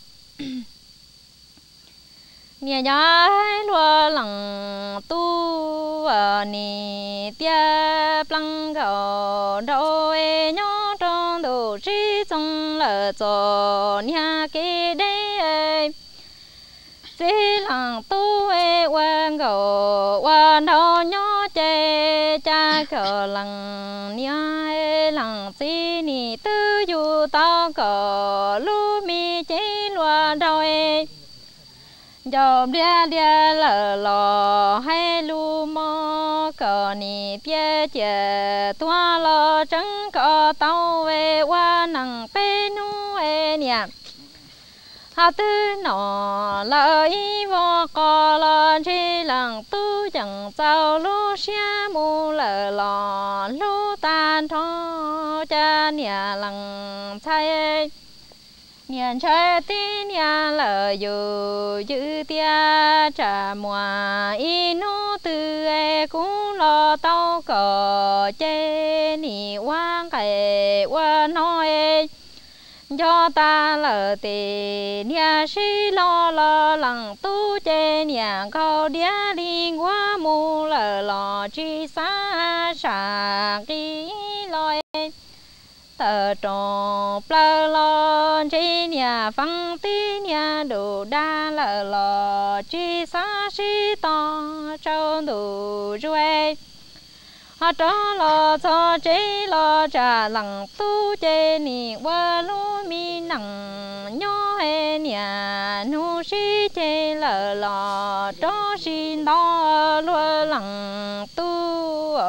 nhà gió lúa lằng tu nì tia plăng gạo đâu e nhó trong đồ trí trong lỡ cho nhà kia đây chỉ lằng tu e quan gạo quan đâu nhó chê cha cờ lằng nhà e lằng chỉ nì tư du tao cờ lu mi chế lúa đâu e dòm lia lia lờ lò hay lu mò cờ nì bia chè tua lo trắng cờ tao về qua nằng pe nu e nè hà tư nọ lời vô cò lo chi lằng tu chẳng sao lu xia mu lờ lò lu tan thọ cha nè lằng thay niên chơi tí nhà lỡ dù giữ tia trả mùa inu tư e cũng lo tao cờ chê nì quang kẻ qua nói cho ta lỡ tì nhà si lo lo lằng tu chê nhà câu đĩa đi qua mu lỡ lò chi xa xa đi loi tờ tròn plơ lo chi nhà phăng tí nhà đủ đa lờ lò chi xa si to trâu đủ ruê họ cho lo cho chi lo trả lằng tu chê nì qua lu mi nằng nhó he nhà nu si chê lờ lò cho xin đó lúa lằng tu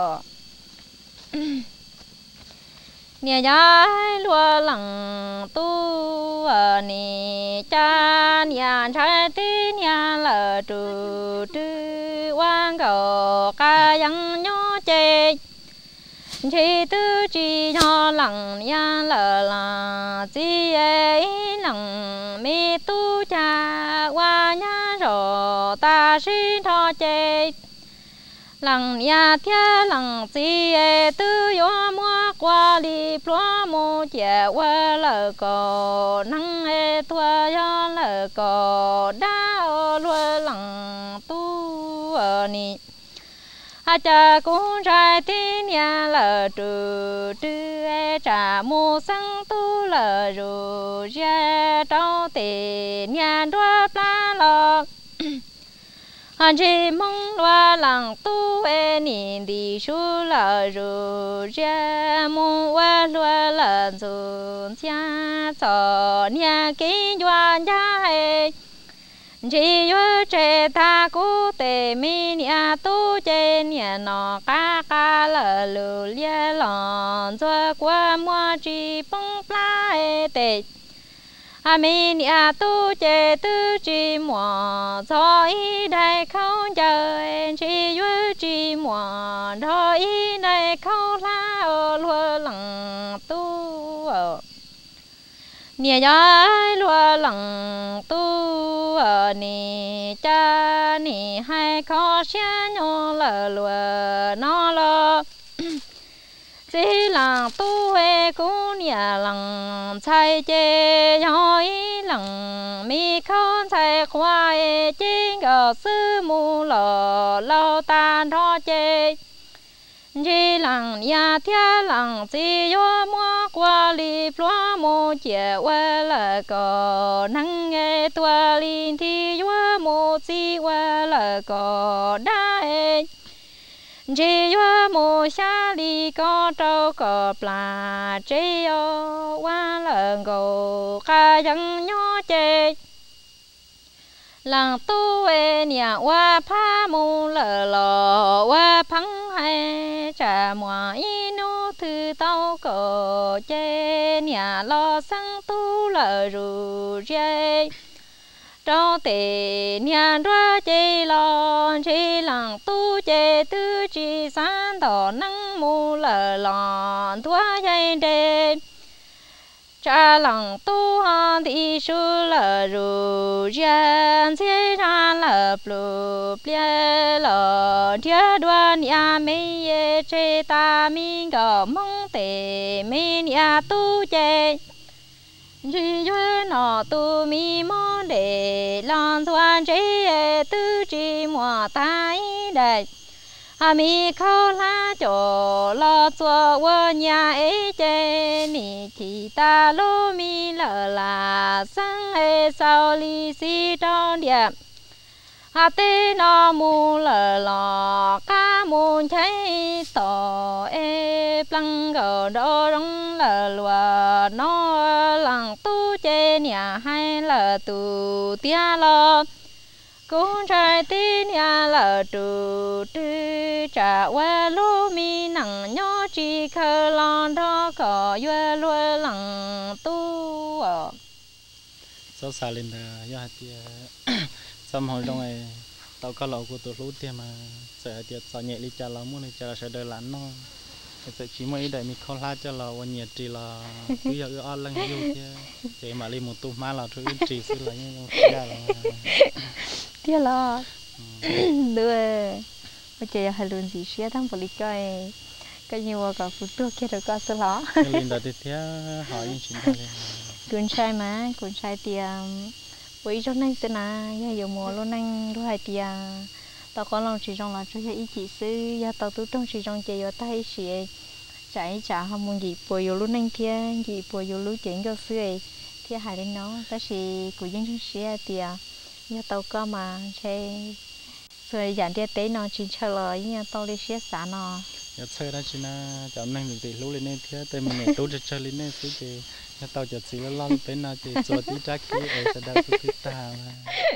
nhà giái lúa lằng tu nì cha nhà trái tí nhà lờ trù trư quan cầu ca dân nhó chê chi tư chi cho lằng nhà lờ là chi ấy lằng mi tu cha qua nhà rồi ta xin cho chê lằng nhà thia lằng chi tư yo mua qua đi plua mu chè qua lờ cò năng thua yo lờ cò đa lúa lằng tu nì cha cũng trai tin nhà lờ trừ trừ trả mu sang tu lờ rù ra trâu tì nhà đua pla lọ anh chỉ mong loa lằng tu e nhìn đi su lờ rù ra mu qua loa lờ dùn cha cho nhà kí doan cha e chỉ yo che ta cu te mi nhà tu trên nhà nọ ca ca lờ lù lia lòn cho qua mua chỉ bông pla e te mi nia tu chế tư chỉ mùa cho ý đại không chờ chỉ yêu chỉ mùa cho ý đại không la ở lúa lằng tu ở nia gió lúa lằng tu ở nì cha nì hai khó xé nhau lờ lúa nó lờ chỉ là tu hệ cũng nhà lằng chạy chế nhói lằng mi không chạy khoai chính ở sư mù lò lâu tan đó chế chỉ lằng nhà thiên lằng chỉ yo mua qua li plua mù chia qua là có năng nghe tua linh thì yo mù chỉ qua là có đại chỉ yo mù xa li có trâu có pla chỉ yo qua lợn gầu ca dân nhỏ chê làng tu về nhà qua phá mù lờ lò qua phăng hay trà mùa inu thư tao có chê nhà lo sang tu lờ rù chê cho tề nhà đoa chê lo chê làng tu chê tư chi san đỏ nắng mù lờ lò thua dây đê cha lăng tu han đi su lờ rù gian chế ra lờ blu bia lờ dia đoan ya mi ye chế ta mi gò mong tề mi ya tu chế chỉ yo nọ tu mi mong để lan doan chế tư chỉ mùa tai đại mi khâu la chỗ lo cho vợ nhà ấy chê nị chỉ ta lô mi lờ là sang ấy sau li si trong điệp tê nó mu lờ lò cá mu cháy tỏ ê plăng gờ đô rong lờ lùa nó lằng tu chê nhà hay lờ tù tia lo cũng trái tin nhà lỡ trụ tư trả qua lô mi nặng nhỏ chỉ khờ lon đó có yêu lúa lặng tu ở số xa lên là do hạt tia xăm hồi trong này tao có lẩu của tụi lú tia mà sợ tia sợ nhẹ đi cha lẩu muốn đi cha sẽ đợi lạnh nó sợ chỉ mấy đại mi khó la cho lẩu nhiệt chỉ là cứ giờ ăn lăng yêu tia để mà đi một tụ má là thôi chỉ xí là như ra là tiếc lo đưa bây giờ hai lần gì xé thằng boli cái nhiều cả phụ thuộc kia được có số lọ lên đó thì tiếc hỏi những chuyện đó cuốn trai tiền với trong này tên là giờ mùa luôn anh đôi hai tiền tao có lòng chỉ trong là cho ý chỉ sư giờ tao tu trong chỉ trong chơi ở tay xì chạy trả không muốn gì bồi vô luôn anh kia gì bồi vô luôn chuyện cho sư ấy thì hai đến nó ta chỉ của dân chúng xé tiền giờ tao có mà chơi rồi giảm tiền tế nó chỉ chờ lời nha tao đi xé xả nó giờ chơi đó chỉ là chọn năng thì lú lên thế tại mình này tốt chơi lên này chứ thì tao chợt xí lo lên bên nào thì cho tí trái kia ở sẽ đâu có biết ta mà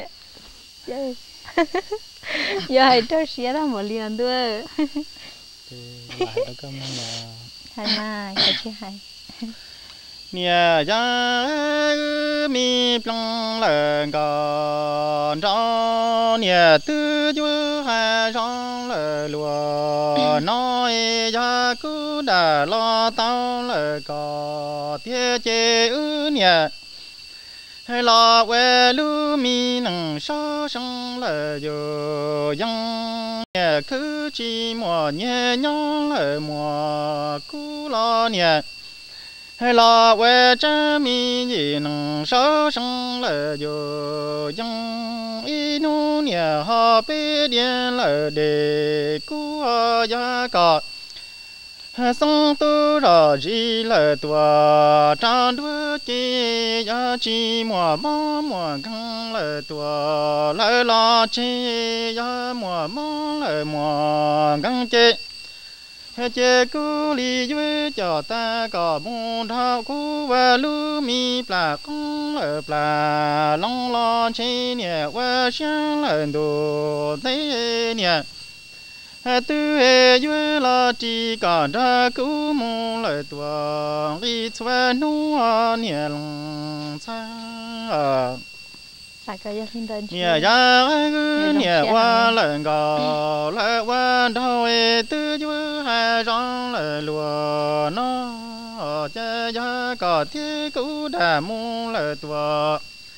giờ hay tôi xé ra một liền đưa thì lại đó có mà hay mà cái chứ hay nia ya mi plong lợn còn cho nia tư du hai rong lợn lúa nói ya cứ đã lo tao lợn có tiếc chế ư nia hay lo về lu mi nằng sao sông lợn dù yang nia cứ chỉ mùa nhẹ nhõng lợn mùa cũ lo nia hay là về cha mi gì nằng sao sông lệ dù dân inu nhà họ biết điện lệ để cứu gia cả sông tu ra gì lệ tua trang đuôi chi gia chi mùa mùa găng lệ tua lệ la chi gia mùa lệ mùa găng chi chế cú li dưới cho ta có môn thao cú và lu mi pla con lợ pla long lo chi nhẹ và sáng lần đồ thấy nhẹ tư yêu là chỉ cả đã cứu mong lời tua đi xuôi núa nhẹ lòng xa nhẹ ya nhẹ qua lời gò lời qua đâu tư yêu hai rong lời lùa nó cha ya cả thiết cứu đã mong lời tua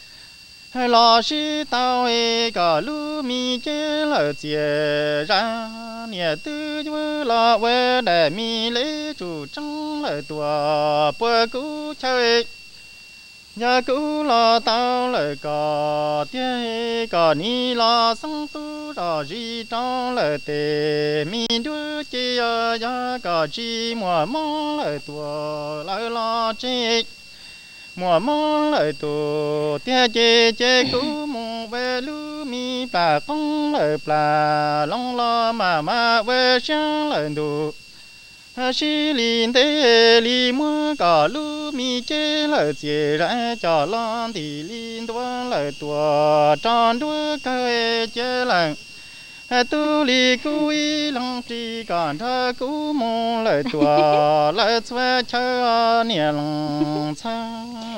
lo sĩ tao cả lu mi chế lỡ chia ra nhẹ tư với lo về để mi lấy chủ trắng lỡ tua bữa cũ chơi nhà cũ lo tao lỡ cả tiếc cả ni lo sang tu ra gì trong lỡ tề mi đuôi chia ya cả chi mùa mong lỡ tua lỡ lo chơi mùa mong lời tù tia chê cũ mong về lu mi bà con lời bà long lo mà về sáng lời tù xí linh tế li mua cả lu mi chê lời chê ra cho lon thì linh tua lời tua tròn đuôi cây chê lần tu li cúi lòng chỉ còn thơ cú mong lời tua lời xuê chơi nhẹ lòng xa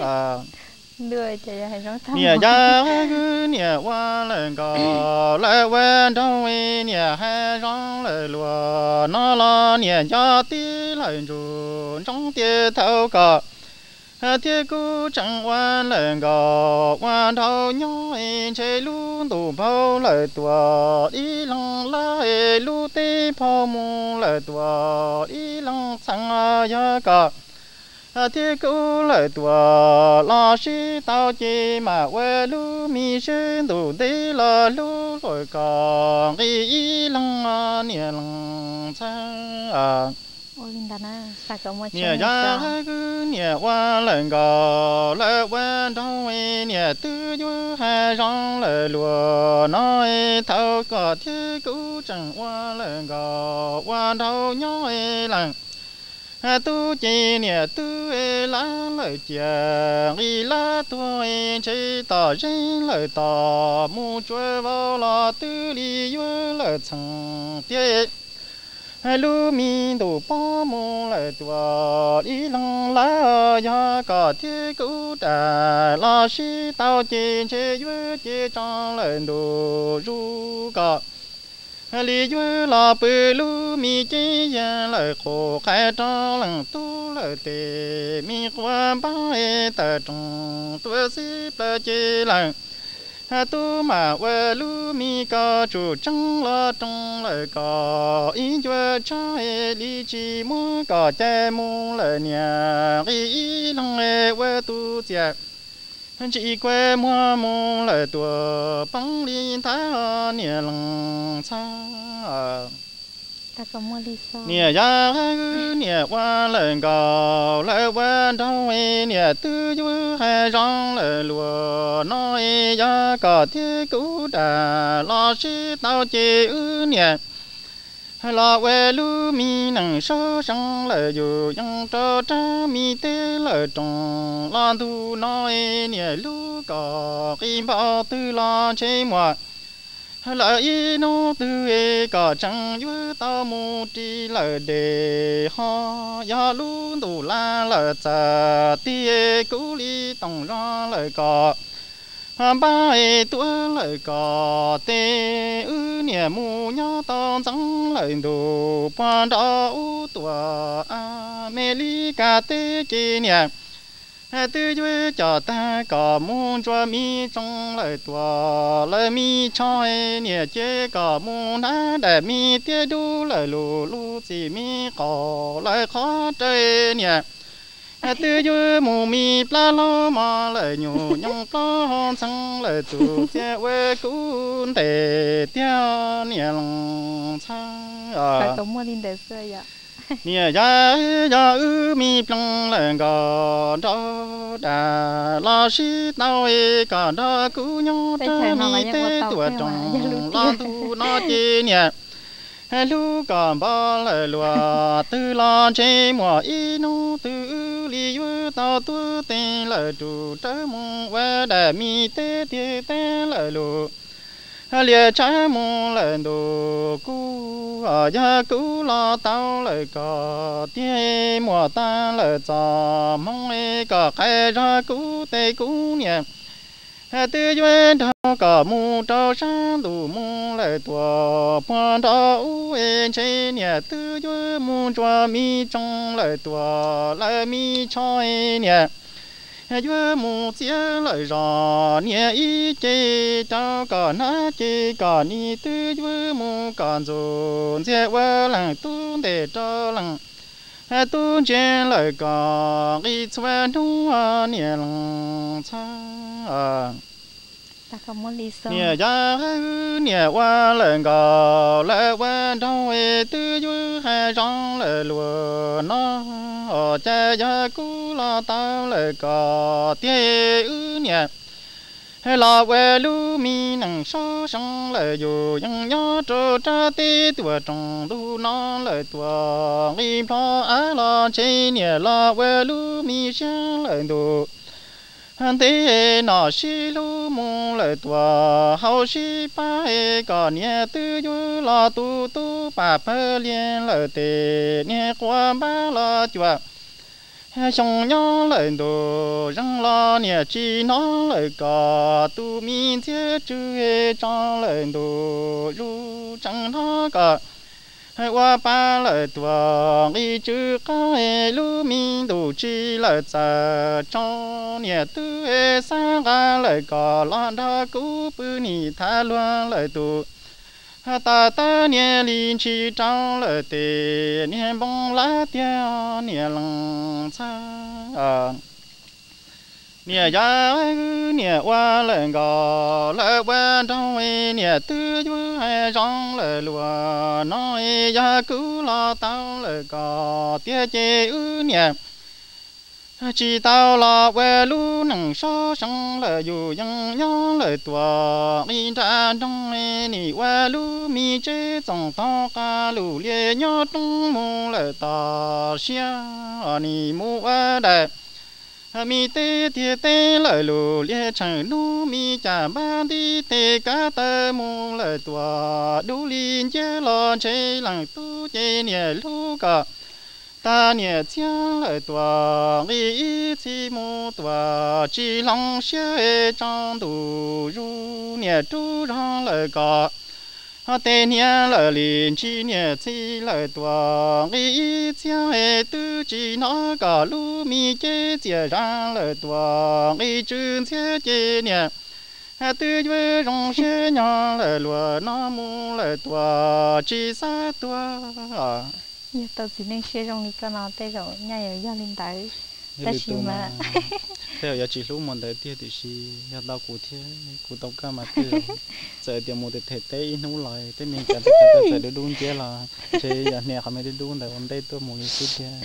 đưa chạy hay nói thằng nhẹ ya nhẹ qua lời gò lời quen đâu nhẹ hay rong lời lùa nó lo nhẹ ya tí lời rùn trong tia thâu cò tia cú chẳng quan lời gò quan thâu nhói chơi luôn tù bao lời tua đi lòng lại lu tê phô mong lời tua đi lòng sang ya cò tia cú lời tua lo sĩ tao chi mà quê lu mi sơn tù tê lo lu rồi còn đi lòng nhẹ lòng sang nhẹ ya nhẹ qua lời gò lời quen đâu nhẹ tư yêu hai rong lời lùa nói thâu có thiết cũ chẳng qua lời gò qua đâu nhói lần tu chi nhẹ tu lá lời chè đi lá tuổi chỉ tỏ riêng lời tỏ mu chuối vào lo tư li yêu lời chẳng tiếc lu mi tu po mo lời tua đi lòng lá ya cả thiết cũ trả lo sĩ tao chỉ với chỉ trong lời đồ ru cả li yêu là bự lu mi chỉ lời khổ khai trong lòng tu lời tề mi qua ba tờ trong tu sĩ bờ chỉ lòng tu mà quê lu mi có chủ trắng lo trong lời có ý chúa trai lý trí mua có che mua lời nhà ý lòng quê tu tiệt chỉ quê mua mua lời tua bằng liên thái nhà lòng xa nhẹ ya nhẹ qua lời gò lời quen đâu nhẹ tư yêu hai rong lời lùa nói ya có thiết cũ đã lo sĩ tao chỉ nhẹ lo quê lu mi nằng sơ sang lời dù yang cho cha mi tê lời trồng lo tu nói nhẹ lu có kim bao tư lo chế mùa lời nó tư có chẳng yêu tao mu chỉ lời đề ho ya luôn đủ la lời cha tia cú li tòng ra lời có ba tuổi lời có tê nhẹ mu nhớ tao chẳng lời đủ quan đó tuổi mê li cả tê chi nhẹ tư duy cho ta có muốn cho mi trong lời tua lời mi choi nhẹ chế có muốn đã để mi tiêu đủ lời lù lù chỉ mi có lời khó chơi nhẹ tư duy mù mi pla lo mà lời nhủ nhung pla sang lời tu chế quê cún để tiêu nhẹ lòng sang phải có mua linh để xưa vậy nhẹ ya mi plong lời gò đó đã lo sĩ tao cả đó cú nhau ta mi tê tuổi trong lo tu nó chi nhẹ lu còn bao lời lùa tư lo chế mùa y nu tư li yu tao tu tê lời tu trớ mong về để mi tê tê tê lời lùa lìa trái mù lên đồ cú ya cú lo tao lại có tia mùa ta lại cho mong ấy có khai ra cú tây cú nhẹ tư duyên thao cả mù trao sáng đủ mù lại tua quan trao em trên nhẹ tư duyên mù cho mi trong lại tua lại mi cho nhẹ duyên mù chia lại rõ nhẹ ý chế trao cả na chế cả ni tư duyên mù cả dồn chia qua lăng tu để cho lăng tu trên lại cả ít xuân thu nhẹ lăng cha ta không muốn đi sâu nhẹ ya nhẹ qua lên gò lại qua trong ấy tư duyên hai rong lại lùa nó cha ya cú lo tao lại gò tia nhẹ hay là quê lu mi nằng so song lại dù yang nhớ trơ cha tê tua trong lu nó lại tua im lo á lo chế nhẹ là quê lu mi sáng lại đồ hắn thế nó xí lu mù lại tua hậu xí ba hệ có nhẹ tư du lo tu tu bà phơ liên lại tê nhẹ qua ba lo chua xong nhớ lại đồ răng lo nhẹ chi nó lại có tu mi thiết chữ hệ cho lại đồ ru chẳng nó có qua ba lại tua đi chữ có hệ lu mi đồ chi lại giờ cho nhẹ tư hệ sang ga lại có lo đó cú bự ni tha loa lại tu ta ta nhẹ linh chi trong lại tê nhẹ bông lá tia nhẹ lăng xa nhẹ ya nhẹ qua lại gò lại qua trong ấy nhẹ tư du hay rong lại lùa nói ya cứ lo tao lại gò tia chê nhẹ chỉ tao là quê lu nằng so song là dù yang nhớ lời tua đi ra trong này quê lu mi chế trong to ca lu lia nhớ trong mù lời ta xia ni mu ở đây mi tê tia tê lời lu lia chẳng lu mi chả ba đi tê cá tơ mù lời tua du liên chế lo chế lăng tu chế nhẹ lu cả ta nhẹ chia lại tua đi chi mu tua chỉ lòng xe trong đủ ru nhẹ tu ra lại cả tên nhẹ lại liền chỉ nhẹ chi lại tua đi chia tu chỉ nó cả lu mi chế chia ra lại tua đi chun chia chế nhẹ tư với rong xe nhỏ lại lúa nó mu lại tua chỉ sa tua giờ tao chỉ nên xe trong đi cái nào tới rồi nhà ở gia đình tới ta chỉ mà theo giờ chỉ lúc mình tới tiệt thì chỉ giờ tao cụ thế cụ tao cả mà thế giờ tiền một thể tế nấu lại thế mình cần phải giờ để đun thế là chế giờ nè không để đun để hôm nay tôi một cái chút thế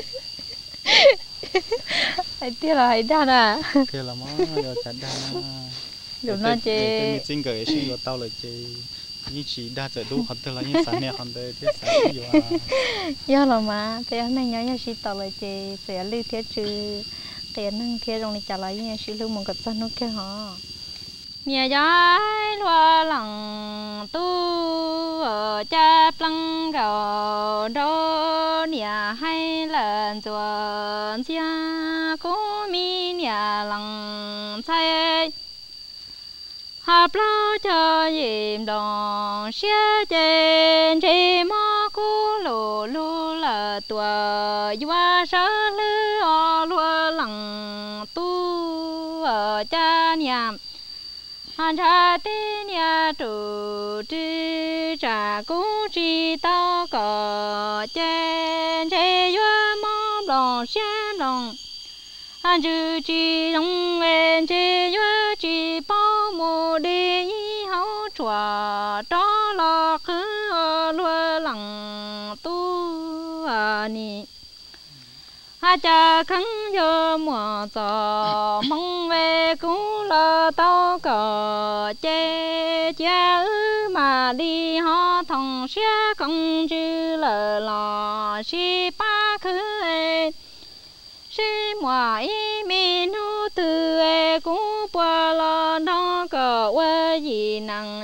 hay thế là hay đa à thế là món giờ chả đa rồi nó chế mình xin gửi xin vào tao là chế như chỉ đa giờ đủ hơn là như sáng nay hơn tới thế sáng nhiều à do là mà thế anh này nhớ chỉ tao là chế sẽ lưu thế chứ tiền năng thế rồi trả lại như chỉ lưu một cái chân nó kia hả nhà giái loa lằng tu ở cha plăng gạo đó nhà hay lần tuần chia cố mi nhà lằng say hạp lo cho dìm đòn xe trên chỉ mò cú lù lù là tua qua sớ lư o lúa lằng tu ở cha nhà han cha tê nhà trụ trì trà cú trì tao cỏ trên chỉ qua mò đòn xe đòn han chữ chỉ đông em chỉ nhớ chỉ bao mùa đi hậu chùa cho lo cứ lúa lằng tu ni ha cha khăn vô mùa gió mong về cũ là tao cờ che cha mà đi họ thòng xe không chữ lờ lò si ba khứ si ngoài mi nu từ cũ qua lo nó cờ quê gì nằng nhớ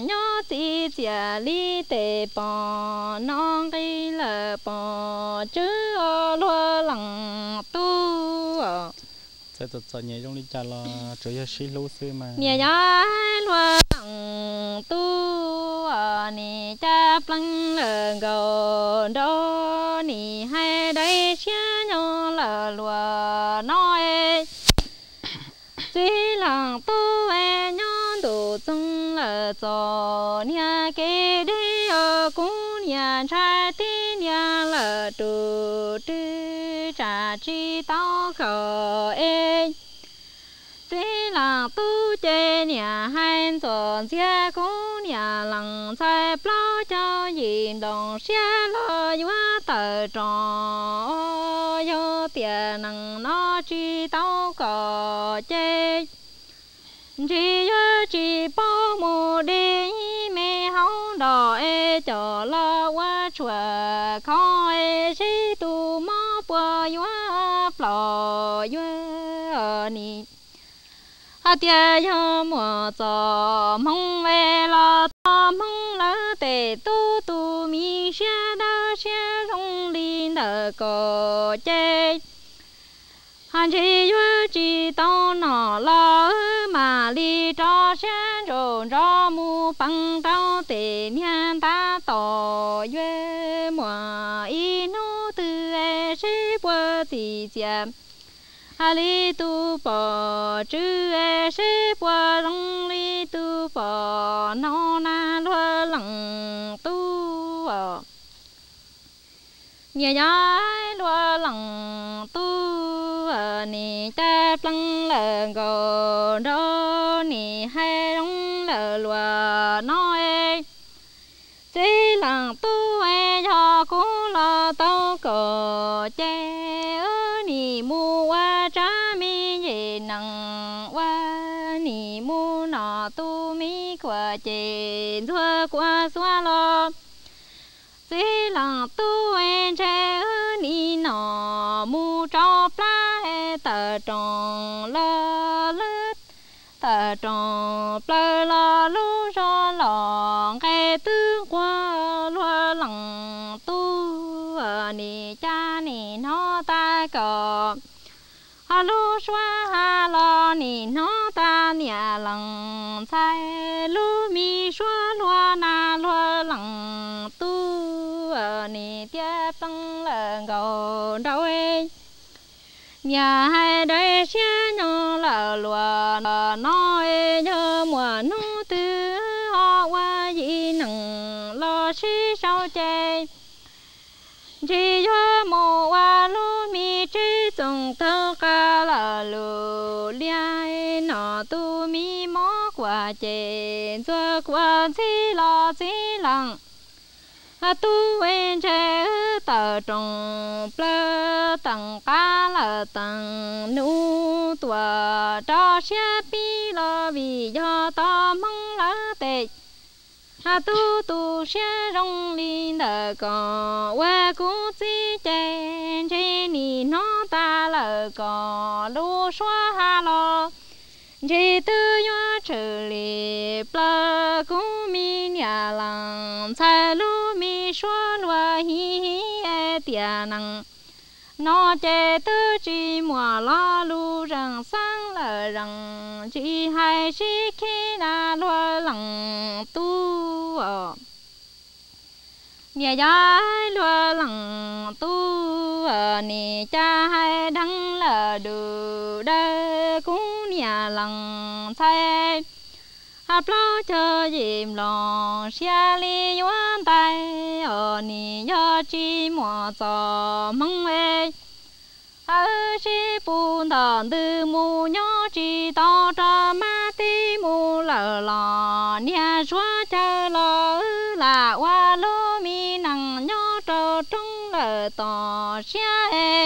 chỉ chia li tê bò non cái lờ bò chứ lúa lằng tu sẽ tự cho nhảy trong đi chả là chủ yếu xí lúa xí mà nhảy nhảy lúa lằng tu nì cha plăng lờ gò đó nì hay đây chia nhau lờ lúa nói chỉ lằng tu nhon đồ chung ở gió nhà kế đi ở cũng nhà trai tin nhà lờ đồ tư trả chi tao khờ chỉ lằng tu chơi nhà hai tuần xe cũng nhà lằng sai bao cho gì đồng xe lo quá tờ trò yo tiền năng nó chi tao khờ chơi chỉ nhớ chỉ bao mùa đi mẹ hóng đỏ cho lo quá chùa khó chỉ tu mò bùa quá lò quá nì tia yo mùa gió mong về lo mong lỡ tề tu mi xe đa xe rong linh đờ cổ chơi hắn chỉ nhớ chỉ tao nọ lo mà đi cho sen rồi cho mu bằng tao tề nhân ta tỏ yue mùa y nô tư sĩ bùa thì chém li tu bò chữ sĩ bùa rong li tu bò nó na lúa lằng tu nhẹ nhõi lúa lằng tu nì cha plăng lờ gò đó nì hay rong lờ lúa nói chỉ lằng tu cho cú lo tao cò che nì mua qua trả mi gì nằng qua nì mua nọ tu mi qua chè thua qua xóa lo chỉ lằng tu che nì nọ mua cho pla tờ tròn lơ lết tờ tròn plơ lo lu cho lòn cái tư qua lúa lằng tu nì cha nì nó ta cò lu xóa ha lo nì nó ta nhà lằng sai lu mi xóa lúa na lúa lằng tu nì tia tăng lờ gầu đâu nhà hai đây xe nhau là lúa nói nhớ mùa nô tư họ qua gì nằng lo xí sao chơi chỉ cho mùa qua lúa mi chỉ dùng thơ ca là lúa lia nọ tu mi mó qua chơi cho qua chỉ lo chỉ lằng tu en che tờ trồng plơ tầng cá là tầng nu tua cho xe pi lo vì do to mong lá tệ tu xe rong linh đờ cò qua cú chi chen trên nì nó ta lờ cò lu xóa ha lo chỉ tư nhớ trừ lì plơ cú mi nhà lằng sai lu mi xóa lúa hi hi tia năng nó chế tư chỉ mùa lo lu rằng sáng lờ rằng chỉ hai sĩ khi na lúa lằng tu nhà giái lúa lằng tu nì cha hai đăng lờ đủ đê cũng nhà lằng sai hấp lo cho dìm lòng xe li yuan tay nì do chi mùa gió mong chỉ buồn đàn từ mù nhỏ chỉ to cho má tí mù lờ lò nhà xóa chờ lò là qua lô mi nằng nhỏ trò trong lờ tò xe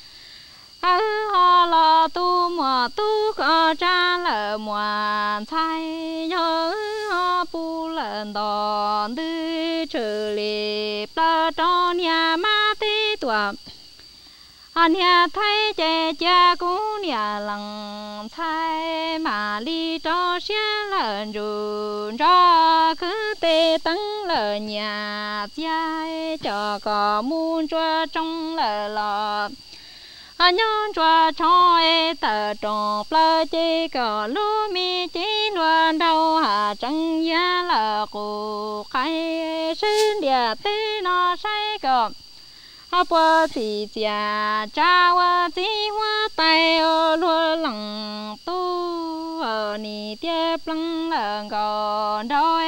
họ lò tu mùa tu có cha lờ mùa thay nhớ họ bu lần đò tư trừ liệp lờ cho nhà má tí tuổi nhà thấy che cha cũ nhà lằng thay mà đi cho xe lợn rùn cho cứ tê tấn lợn nhà trai cho có muôn cho trong lợn lọ nhon cho cho tờ tròn plơ chỉ có lúa mi chỉ luôn đâu hà trăng giá là cụ khai xin địa tê nó say có bữa thì cha cha wa chỉ hoa tay lúa lằng tu nị tiếp lăng lợn còn đôi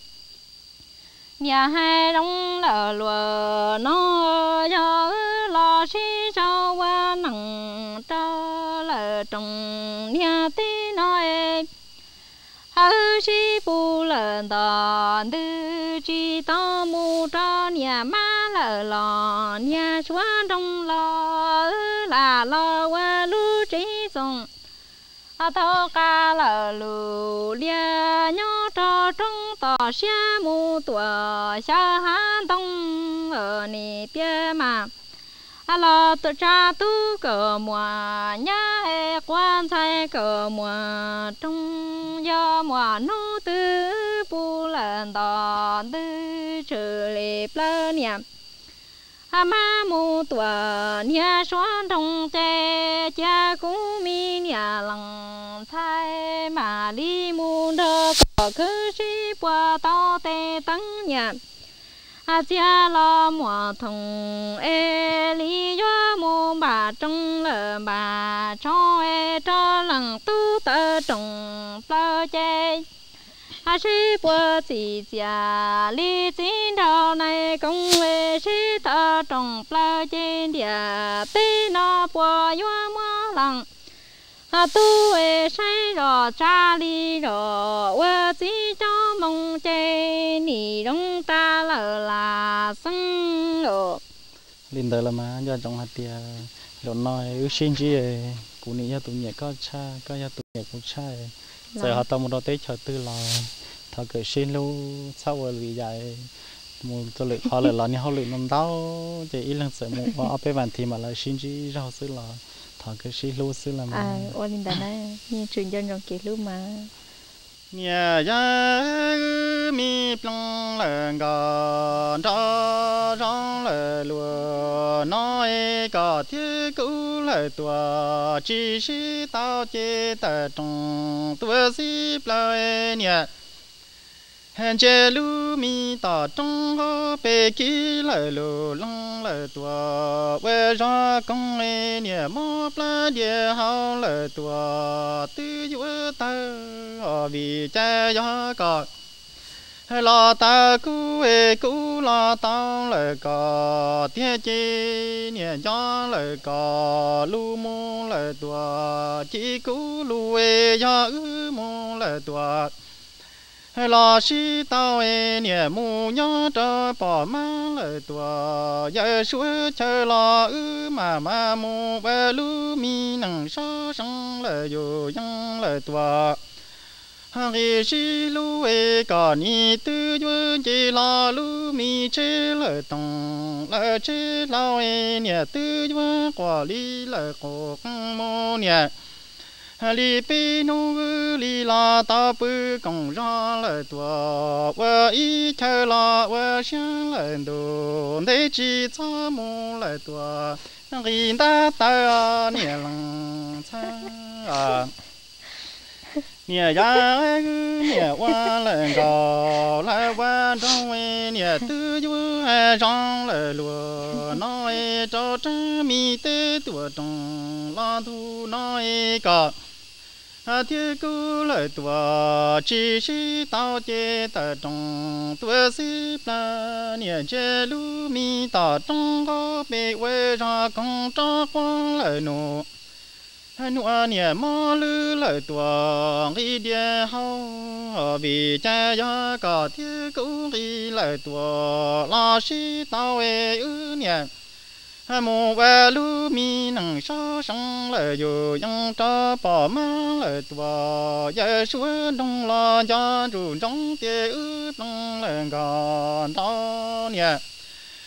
nhà hai đông lợn lúa nó cho lo xí cho qua nằng cho lợn trồng nhà tí nói hơ xí bu lợn đòn tư chỉ to mu cho nhà má lợn lò nhà xóa đông lo là lo qua lú trí dùng thâu ca lợn lù lia nhó cho trong tỏ xe mu tuổi xa hán đông ở nị tia mà lo tự cha tu cờ mùa nhá quan sai cờ mùa trong do mùa nô tư bu lần đò tư trừ lệ plơ niệm ma mu tuổi nhà xóa đông che cha cũng mi nhà lằng thay mà đi mu đơ có cứ chỉ qua to tê tấn nhà cha lo mùa thùng li do mù bà trong lờ bà cho cho lần tu tơ trồng plơ chê sĩ bùa chỉ già li chín đầu này công sĩ tơ trồng plơ trên địa tê nó bùa do mùa lần tu say rồi cha đi rồi vợ chỉ cho mong chê nỉ đông ta là sưng rồi linh đời là mà do trong hạt tiề rồi nói ước xin chi cụ nị cho tụi nhẹ có cha có cho tụi nhẹ cũng cha giờ họ tao một đôi tết chờ tư là thọ cởi xin luôn sau rồi vì vậy một tôi lựa họ là như họ lựa nằm đau chỉ ít lần sợ một ở bên bàn thì mà là xin chi rau xứ là thọ cởi xin luôn xứ là mà ôi linh đời này như truyền dân trong kỳ lúc mà nhà gia mi plong lợn gò cho rong lợn lúa nói có thiết cũ lợn tua chỉ sĩ tao chế tờ trồng tua xí ploi nhà hẹn chế lu mi tao trong hồ bể kí lợn lúa long lợn tua về ra công nghệ nhà mò pla địa hao lợn tua tư dữ tơ vì cha gió cọ lo ta cú lo tao lời cò tiếc chi nhẹ gió lời cò lu mu lời tua chỉ cú lu gió mu lời tua lo si tao nhẹ mu nhớ cho bỏ má lời tua giờ suốt chờ lo mà mu về lu mi nằng so săng lời dù yang lời tua hãy chỉ lu có ni tư duy chỉ lo lu mi chế lời tông lời chế lao nhẹ tư duy quả lý lời cuộc mô nhẹ li pi nu li la ta bư công ra lời tua vợ ý chờ lo vợ sáng lời đồ để chỉ cho mô lời tua người ta ta nhẹ lăng cha nhẹ giá nhẹ qua lời gò lại qua trong nhẹ tư du trong lời lúa nói cho trái mi tê tuổi trồng lo thu nói cả thiết cứu lời tua chỉ sĩ tao chế tờ trồng tua xí pla nhẹ chế lu mi tao trong có bể quê ra công cho quan lời nụ nụ nhẹ mò lư lời tua đi địa hao vì cha gió có thiết cứu đi lời tua lo sĩ tao nhẹ mù về lu mi nằng so săng lời dù yang cho bỏ má lời tua giờ suốt đông lo cho dù trong tia đông lời gòn đó nhẹ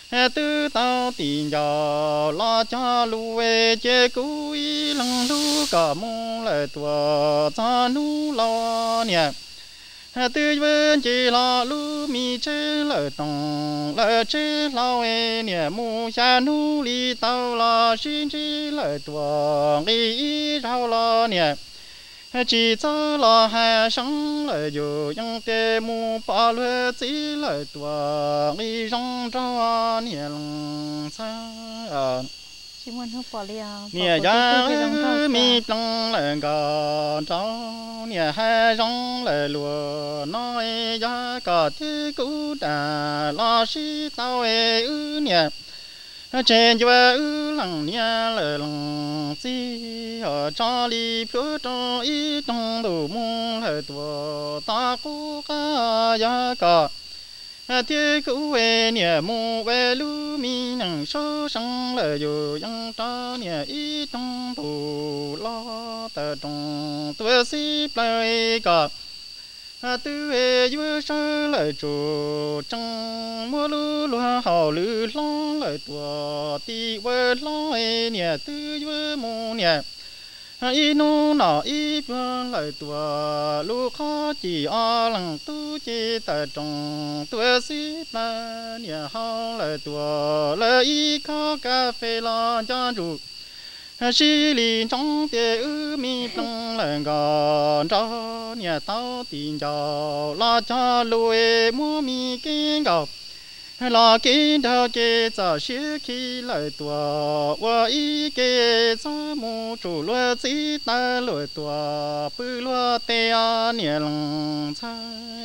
tư tao tiền giàu lo cho lu về chế cú ý lăng lu cả mong lại tua cho nu lo nè tư vấn chỉ lo lu mi chế lại tông lại chế lo về nè mu xa nu li tao lo xin chỉ lại tua ý rau lo nè chỉ cho lo hai sống lại dù những tê mu ba lúa chỉ lại tua đi rong rau nè lòng xa chỉ muốn hút bỏ liền nè giá mi tăng lại cả rau nè hai rong lại lúa nói giá cả thế cũ đã lo xí tao nè trên chúa lăng nia lệ lăng si ở cho li phiếu cho ý trong đủ mong hệ tua ta cố ca ya cả thiên cứu về nia mu về lu mi năng số sang lệ dù yang cho nia ý trong đủ lo ta trong tua si plei cả tư về vui sơ lại chủ trong mưa lũ lúa hào lũ lo lại tua ti vơi lo nè tư vui mù nè ý nu nọ ý vơi lại tua lũ khó chỉ lăng tu chỉ tại trong tua xí ba nè hào lại tua lại ý khó cà phê lo cho chủ xí lì trong tiề mi plong lại gòn cho nhà tao tiền giàu lo cho lùi mua mi kinh gạo lo kinh đầu chế cho xí khi lại tua và ý kế cho mu chủ lúa chỉ ta lúa tua bự lúa tê nhà lòng sai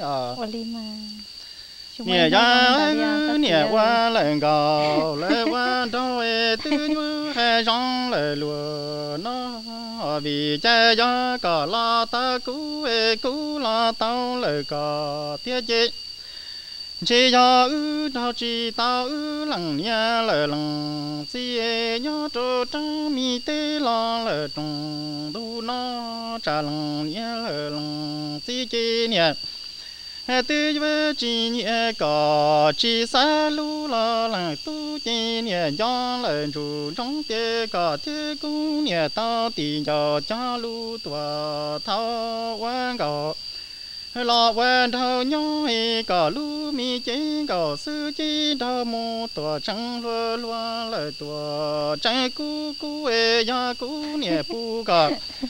nè giá nè qua lại gạo lại qua đâu tư như hai rong lại lúa nó vì cha giá cả la ta cú la tao lại cả tiết chế chỉ cho đào chỉ tao lăng nha lại lăng si nhớ trâu trắng mi tê la lại trong đu nó trả lăng nha lại lăng si chế nè tư với chỉ nhẹ cỏ chỉ xa lu lo là tu chỉ nhẹ gió lời chủ trong tê cỏ thế cũng nhẹ tao tiền cho lu tua thao quan cỏ lo quan thao nhau cỏ lu mi chế cỏ sư chỉ thao mu tua trắng lúa lúa lời tua trái cú ya cú nhẹ pu cỏ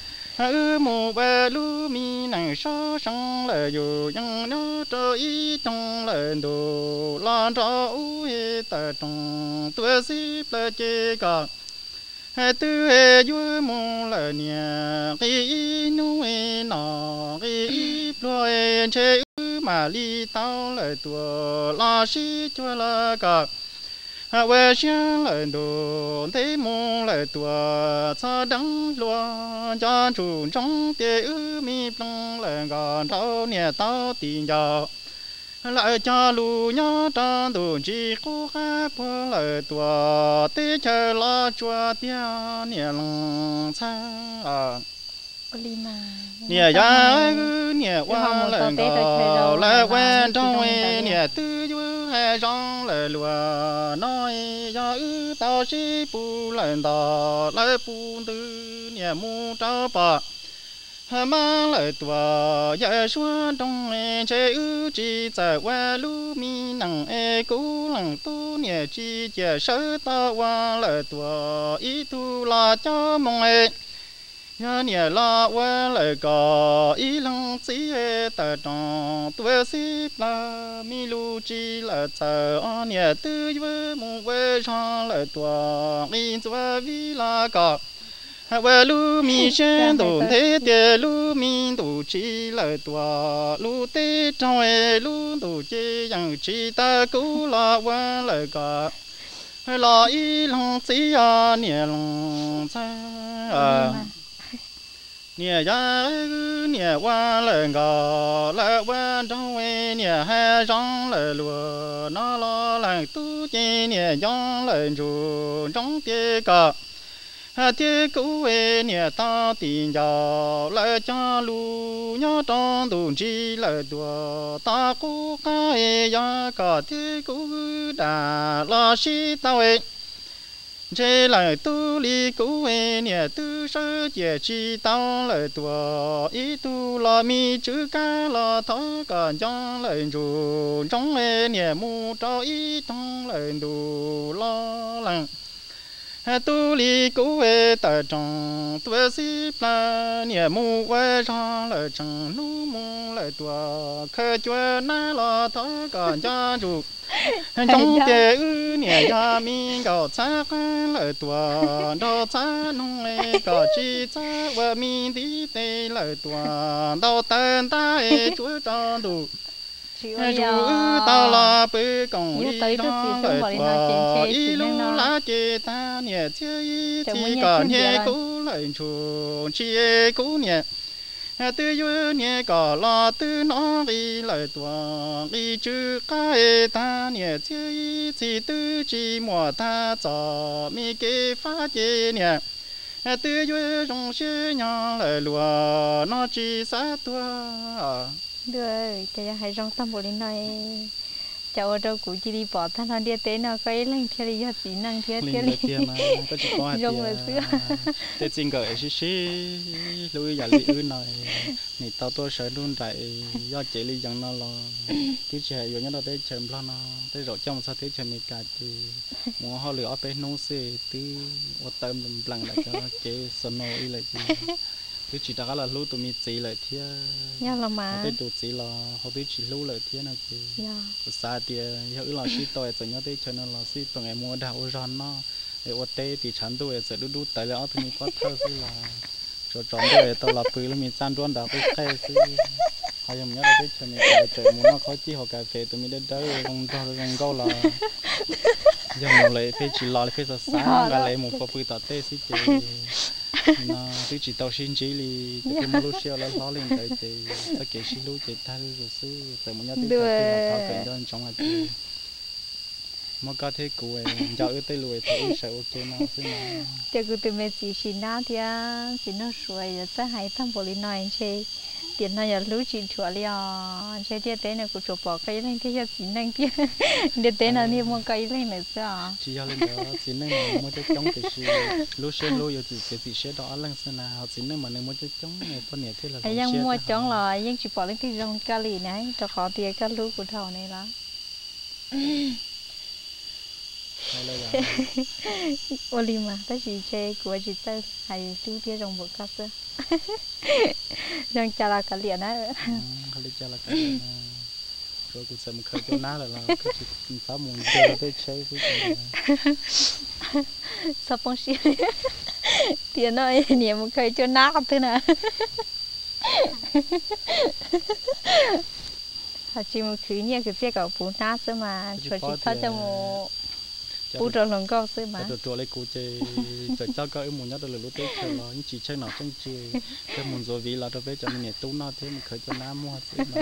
mù bè lu mi nàng so sang lời dù yang nó cho ý trong lời đồ lan cho u ta trong tua si ple chê cả tư vui mù lời nia cái nu nọ cái loài chê mà li tao lời tua la si cho la cả về xem lời đồ thấy mong lời tua sa đắng lúa cho chủ trong tê mi plong lời gòn thâu nè tao tiền giàu lại cho lù nhớ trong đồ chỉ cố hát lời tua tê chờ lo chua tia nè lòng xa nè giá nè qua lời gò lại quen trong nè tư vui hai rong lời lúa nói giá tao chỉ pu lời đò lại pu tư nè mu trao bờ mang lời tua giá xóa trong chế chỉ tại qua lu mi nằng cú lằng tu nè chỉ chờ sớ ta qua lời tua ý tu là cho mong ya nia la wa le ka i lang si ta trong tua si la mi lu chi la ta a nia tư với mu với sang le tua in tua vi la ka wa lu mi chen do thế tie lu mi do chi le tua lu te trong lu do chi yang chi ta ku la wa le ka la i lang si a nia lang sa nè giá nè qua lời gò lại qua trong nè hai rong lời lúa nó lo lại tu chi nè gió lời chủ trong tê cờ tiếc cũ về nhà ta tiền giàu lại cho lu nhớ trong tụng chi lại đùa ta cũ cái ya cả tiếc cũ đã lo xí tao ấy chế lại tu li cũ về nhà tu sơ chế chi tao lại đùa ý tu lo mi chữ cá lo thọ cả cho lại dù trong về nhà mu cho ý trong lại đủ lo lắng tu li cũ về tại trong tu sĩ pla nhà mu về ra lại chẳng nu mu lại tua khơi chúa na lo thọ cả cho dù trong chế ư nhà gia mi gạo cha lại tua đào cha nông lệ gạo chi cha và mi đi tây lại tua đào tên ta chúa cho đủ chú tao là bê công đi đó lại tua ý lu lá chê ta nhà chơi chỉ còn nhà cũ lại chuồng chi cũ nhà tư yêu nhà có lo tư nó đi lại tua đi chữ cái ta nhà chơi chỉ tư chỉ mùa ta cho mi cái phá chế nhà tư yêu trong sư nhỏ lại lùa nó chỉ sát tua được cái hay trong tâm bộ lên này cháu ở đâu cũng chỉ đi bỏ thân thân đi tới nào cái lên theo đi học chỉ năng theo theo đi có chỉ có trong là xưa thế chính cái xí lui giờ lui này này tao tôi sợ luôn tại do chị đi dẫn nó là tí trẻ rồi nhớ đâu tới chậm lo nó tới rồi trong sao tới chậm này cả thì mua họ lựa bên nông xe tí ở tâm bằng lại cho chị sơn nồi lại chứ chỉ đã là lú tụi mình chỉ lại thế nhau là mà tới tụi chỉ là họ tới chỉ lú lại thế nào chứ xa thì giờ là xí tôi rồi nhớ tới cho nên là xí tụi em mua đào rán nó để ở tây thì chán tôi sẽ đút đút tại là tụi mình có thao xí là cho tròn tôi tao là bự là mình san đoan đào cái khay xí họ dùng nhớ tới cho nên tại trời muốn nó khó chi họ cà phê tụi mình đến tới con câu là giờ một lấy phê chỉ lo lấy phê sa sáng cả lấy một cặp bự tạt tê xí chứ nó tôi chỉ tao xin chỉ li cái mô lúa xeo là lo lên cái chị ta kể xin lúa chị thay rồi xứ tại một nhà tôi phải thao cái đó trong là chị mà có thể cụ giao ở tây lùi thì sợ ok nó xứ mà cho cụ tụi mình chỉ xin nào thì chỉ nó sủi sẽ hay thăm bộ lên nói chơi tiền nó giờ lúa chỉ chua liền chơi tiền tới này cụ chụp bỏ cái lên cái giờ chỉ năng kia để tới nào đi mua cái lên này sao chỉ giao lên đó chỉ năng mà mua cái chống thì lúa xeo lúa giờ chỉ xeo đó lên xứ nào họ chỉ năng mà nên mua cái chống này con này thế là ai đang mua chống làยังchỉ bỏ lên cái rong cà lì này cho họ tiền cái lúa của thầu này là Oli mà ta chỉ chơi của chị ta hay chú tia rong bột cát đó rong chả là cả liền á không đi chả là cả liền rồi cũng xem khơi cho ná là cái chị phá mùng chơi tới chơi cái sao phong xí tiền nó nhiều một khơi cho ná thế nè họ chỉ một khứ nhiều cái chiếc cậu phun ná thôi mà cho chị thoát cho một bút rồi lần câu xí mà rồi lấy cụ chơi chơi cho cái mùng nhát rồi lúa tết chơi nó những chỉ chơi nào trong chơi cái mùng rồi vì là tôi biết cho mình tu nó thế mà khởi cho ná mua xí mà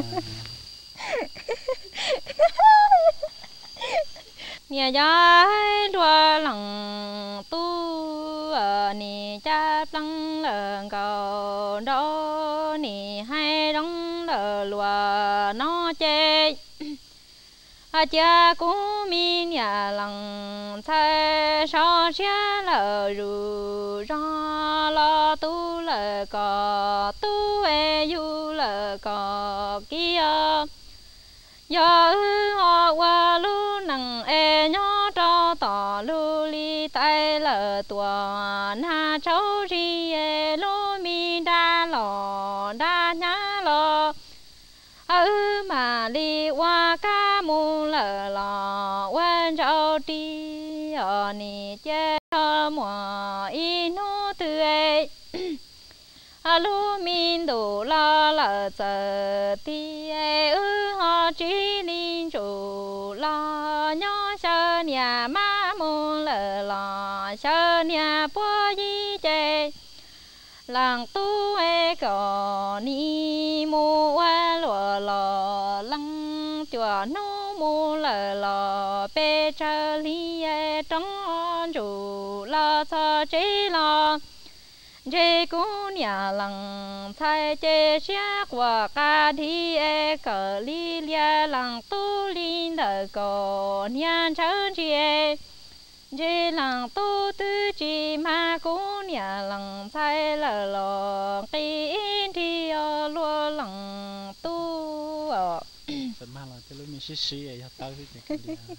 nhà gió đua lòng tu ở nì cha lăng lợn cầu đó nì hay đóng lờ lùa nó chê cha cú mi nhà lăng thay so chia lờ rù ro lo tu lờ cò tu e du lờ cò kia giờ họ qua lu nằng e nhó cho tỏ lu li tay lờ tua na cháu ri e lu mi đa lò đa nhá lò mà đi qua cá mu lờ lò quên cháu đi ở nì che cho mùa in nu tươi lu min đủ lo lờ giờ ti họ chỉ linh chủ lo nhỏ sơ nhà má mu lờ lò sơ nhà bố di chê làng tu cỏ ni mu lùa lò lăng chùa nu mu lờ lò bê chơ li trắng chủ lo cho chế lo chế cú nhà lăng thay chế xe qua ca đi e cờ li lia lăng tu linh đời cổ nhân chân chế chế lăng tu tư chỉ mà cú nhà lăng thay lờ lò kỳ đi ở lúa lăng tu ở phần mà là cái lúc mình xí ấy tao cái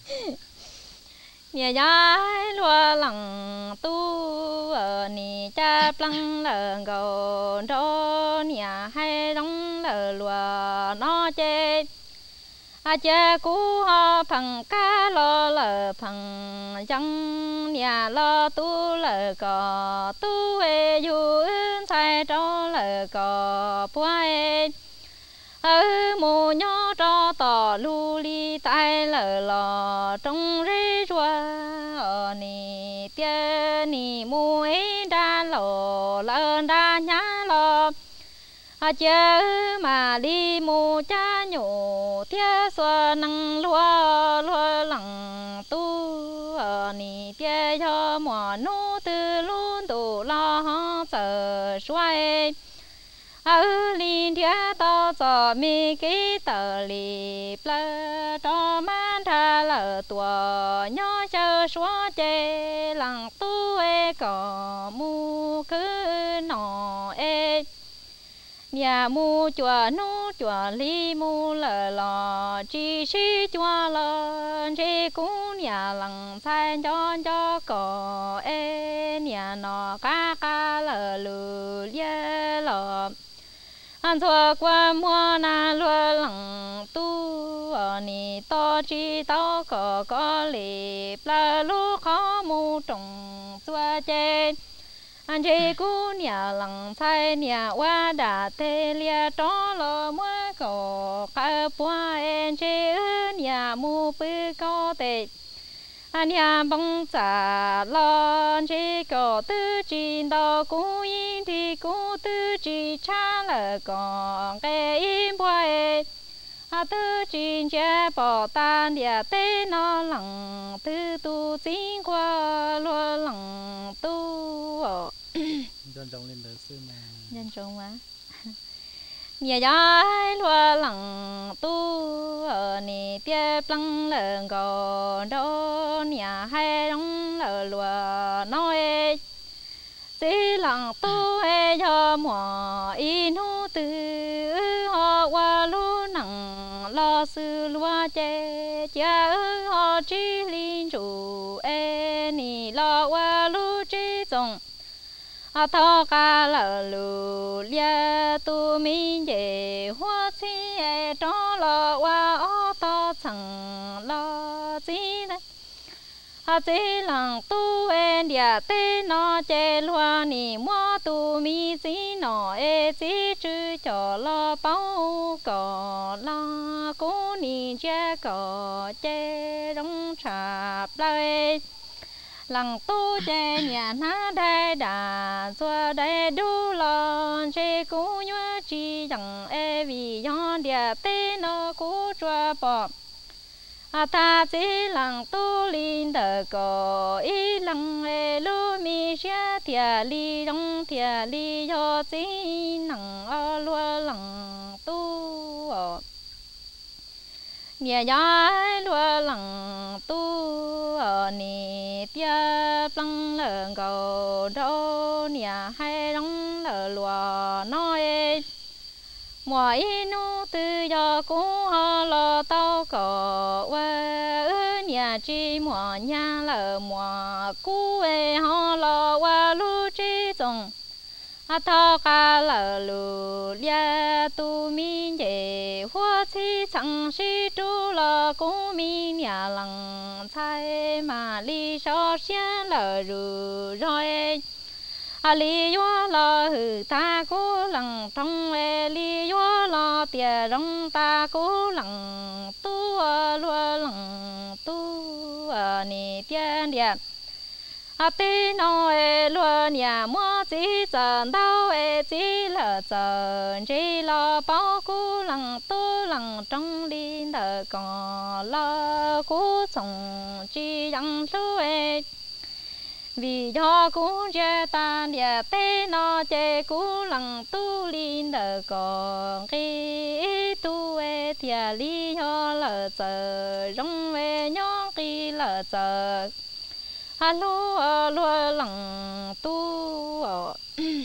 nhà giai lúa lăng tu ở nì cha plăng lờ gầu đô nhà hay đóng lờ lúa nó chê cha cú ho phẳng cá lo lờ phẳng dân nhà lo tu lờ cò tu e du sai cho lờ cò puai mù nhó cho tỏ lu li tai lờ lò trong rê chua nì tia nì mù ấy đa lò lợn đa nhá lò chớ mà đi mù cha nhổ tia xua năng lúa lúa lằng tu nì tia cho mùa nô từ luôn tụ lo sợ xoay linh thia to cho mi cái tờ lì plơ cho man tha lờ tua nhỏ chờ xóa chê lằng tu e cỏ mu cứ nọ e nhà mu chùa nô chùa li mu lờ lò chi si chùa lò chi cú nhà lằng sai cho cỏ e nhà nọ ca lờ lù ye lò anh thua qua mua na lúa lằng tu nì to chi to có lì pla lúa khó mu trồng xua chê anh chị cú nhà lằng thay nhà qua đã tê lia cho lo mua cổ cá bua em chị nhà mu bự có tệ anh nhà bông trả lo chị có tư chín đó cú yên thì cú tư chỉ cha là còn cái im bùi tư chín cha bỏ tan nhà tê nó lằng tư tu chính qua lo lằng tu dân trồng lên đời xưa mà nhân trồng mà nhà giai lúa lằng tu ở nì tia plăng lợn gò đô nhà hay đóng lờ lúa nói xí lằng tu hay cho mùa in hu từ họ qua lúa nặng lo sư lúa chê cha họ chỉ linh chủ e nì lo qua lúa chỉ trồng thọ ca lờ lù lia tu mi về hoa chi e cho lo qua ô to chẳng lo chi đấy chỉ lằng tu e dia tê nó chê loa nì mua tu mi chi nó e chi chữ cho lo bao cỏ lo cố nì cha cỏ chê đóng chạp lại lằng tu chê nhà ná đây đà xua đây đu lon chê cú nhua chi chẳng e vì yon địa tê nó cú chua bọ ta chỉ lằng tu linh đời có ý lằng e lu mi xia thia li dong thia li yo chỉ nằng ở lúa lằng tu nhà giai lúa lằng tu nì tia plăng lợn gầu đô nhà hay đóng lờ lúa nói mùa inu từ giờ cũng ho lo tao có qua nhà chi mùa nhà lờ mùa cũ e ho lo qua lu chi trồng thọ ca lờ lù lia tu mi về hoa chi chẳng si tu lo cũ mi nhà lằng thay mà li so xia lờ rù rồi li yo lo hư ta cố lằng trong e li yo lo tia rong ta cố lằng tu lúa lằng tu nì tiên điện tê nó e lúa nhà mua chỉ trần đâu e chỉ là trần chỉ lo bao cố lằng tu lằng trong đi đời còn lo cố trồng chỉ đằng tu e vì do cú cha ta địa tê nó chê cú lăng tu linh đờ còn khi tu e thia li ho lờ giờ rong e nhon khi lờ giờ alo lúa lăng tu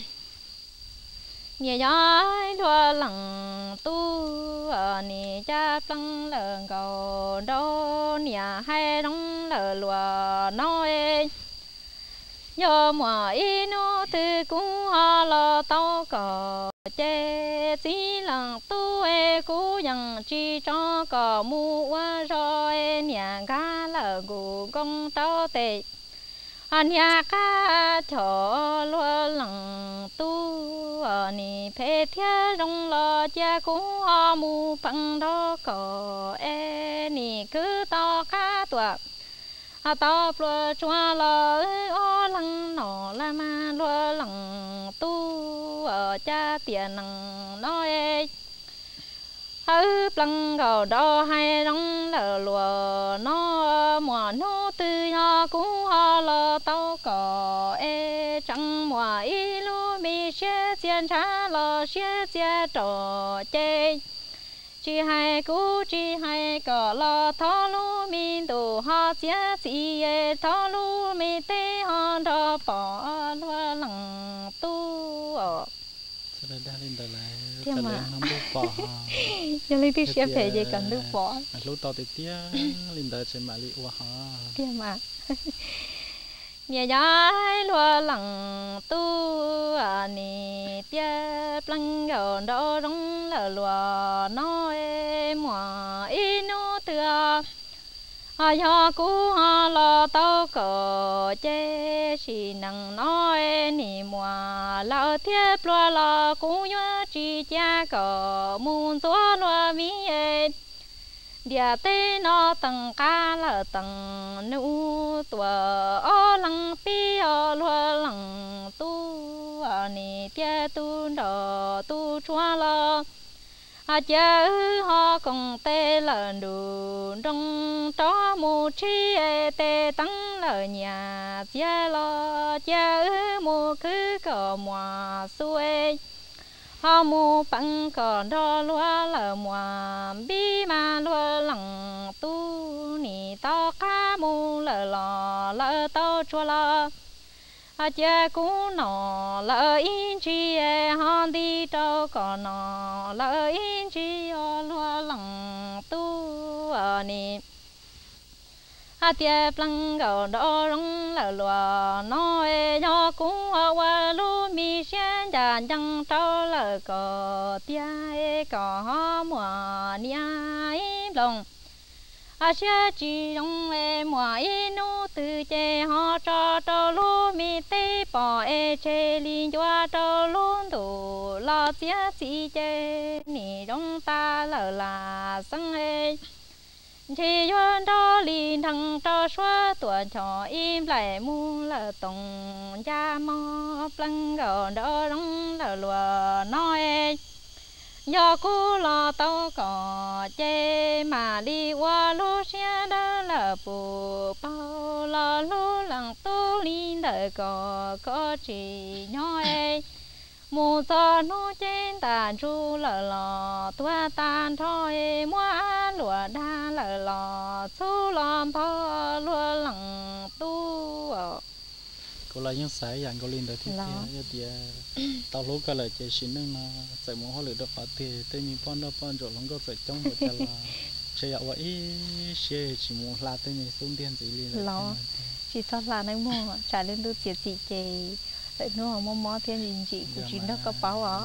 nhẹ nhõi lúa lăng tu nì cha plăng lờ cầu đâu nhà hay đóng lờ lúa nói do mùa ino từ cú lo tao cò chê chỉ lần tu e cú yang chi cho cò mu rồi nhà cá lờ cú công tao tệ nhà cá cho lúa lần tu nì phê thia rong lo cha cú mu phăng đó cò e nì cứ to cá tuột tao lúa chua lỡ o lăng nọ la ma lúa lăng tu cha tiền lăng nói plăng gầu đo hay rong lỡ lúa nó mùa nó tư ho cũng ho lỡ tao cò trăng mùa y lu mi xe xiên trả lỡ xe xe trò chê chỉ hai cú chỉ hai cỏ lo thọ lu mi tu họ chia chỉ thọ lu mi tê họ đó bỏ lúa lăng tu cho nên đã lên đời lại thế mà không được bỏ giờ lấy đi xếp về gì cần được bỏ lúc tao thì tia lên đời trên mà li qua ha thế mà nhẹ nhõi lúa lăng tu nì tia plăng gầu đó rong lờ lúa nói mùa ino tưa do cú lo tao cò chê chỉ năng nói nì mùa lao thiếp lúa lo cú nhớ chỉ cha cò muôn gió lúa mi địa tê nó tầng cá lờ tầng nụ tua o lăng pi o lúa lăng tu nì tia tu đò tu chua lo chớ ho cùng tê lờ đủ trong chó mu chi tê tăng lờ nhà chia lo chớ mu cứ cò mùa xuôi họ mu bằng còn đo lúa lờ mùa bi mà lúa lăng tu nì to cá mu lờ lò lờ to chua lo cha cú nọ lờ in chi họ đi đâu còn nọ lờ in chi lúa lăng tu nì tia plăng gầu đo rong lờ lúa nói do cú qua lu mi xiên đàn chẳng trâu lờ cò tia cò mùa nia lòng xe chỉ trong mùa inu từ chè họ cho trâu lu mi tê bỏ chè linh cho trâu luôn đủ lo xía xí chè nì trong ta lờ là sang chỉ yon đó linh thằng cho xóa tuổi trò im lại mu lờ tổng cha mò plăng gò đó rong lờ lùa nói do cú lo tao cò chê mà đi qua lúa xe đó là bù bao lo lúa lăng tu linh đời có chỉ nói mù gió nó trên tàn ru lờ lò tua tan thôi mua lúa đa lờ lò su lòm po lúa lăng tu cô là những sải dạng cô lên đời thì tia tao lúc cái lời chơi xin nâng là sẽ muốn họ lựa được phát thì tên mình pon rồi lòng có sẽ trong một cái là chơi ạ vậy chơi chỉ muốn là tên mình xuống tiền gì liền là chỉ thoát là này mua trả lên đôi tiền chị chơi để nó mò tiền gì chị của chị nó có bảo à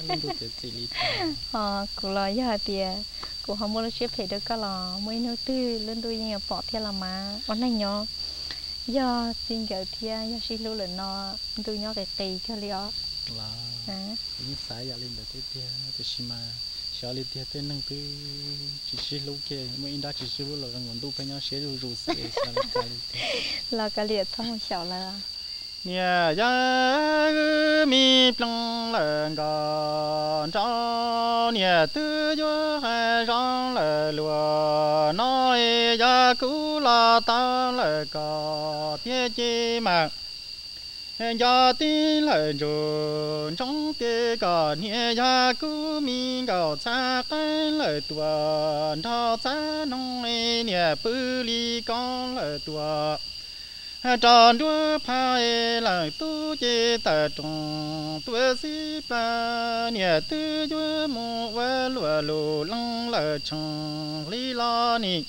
cô là giờ thì cô không muốn xếp phải được cái là mấy nước tư lên đôi như bỏ tiền là mà con này nhỏ giờ xin gửi thia giờ xin lưu lên nó tôi nhớ cái cây cho liao là những sải giờ lên được thế thia thì xin mà xóa lên thia tên năng tư chỉ xin lưu kia mấy đã chỉ xin lưu là nguồn tu phải nhớ xé rồi xé là cái liệt xong xảo là nhà gia mi plong lần còn cho nhà tư cho hai rong lờ lúa nói gia cú là ta lờ cò tiết chi mà giờ tin lời rồi trong tê cả nhẹ ya cứ mi gạo xa cái lời tua thao xa nông nhẹ bự li con lời tua tròn đua phai lời tu chế ta trong tua si ba nhẹ tư đua mù vơ lùa lù lăng lời trong li lo ni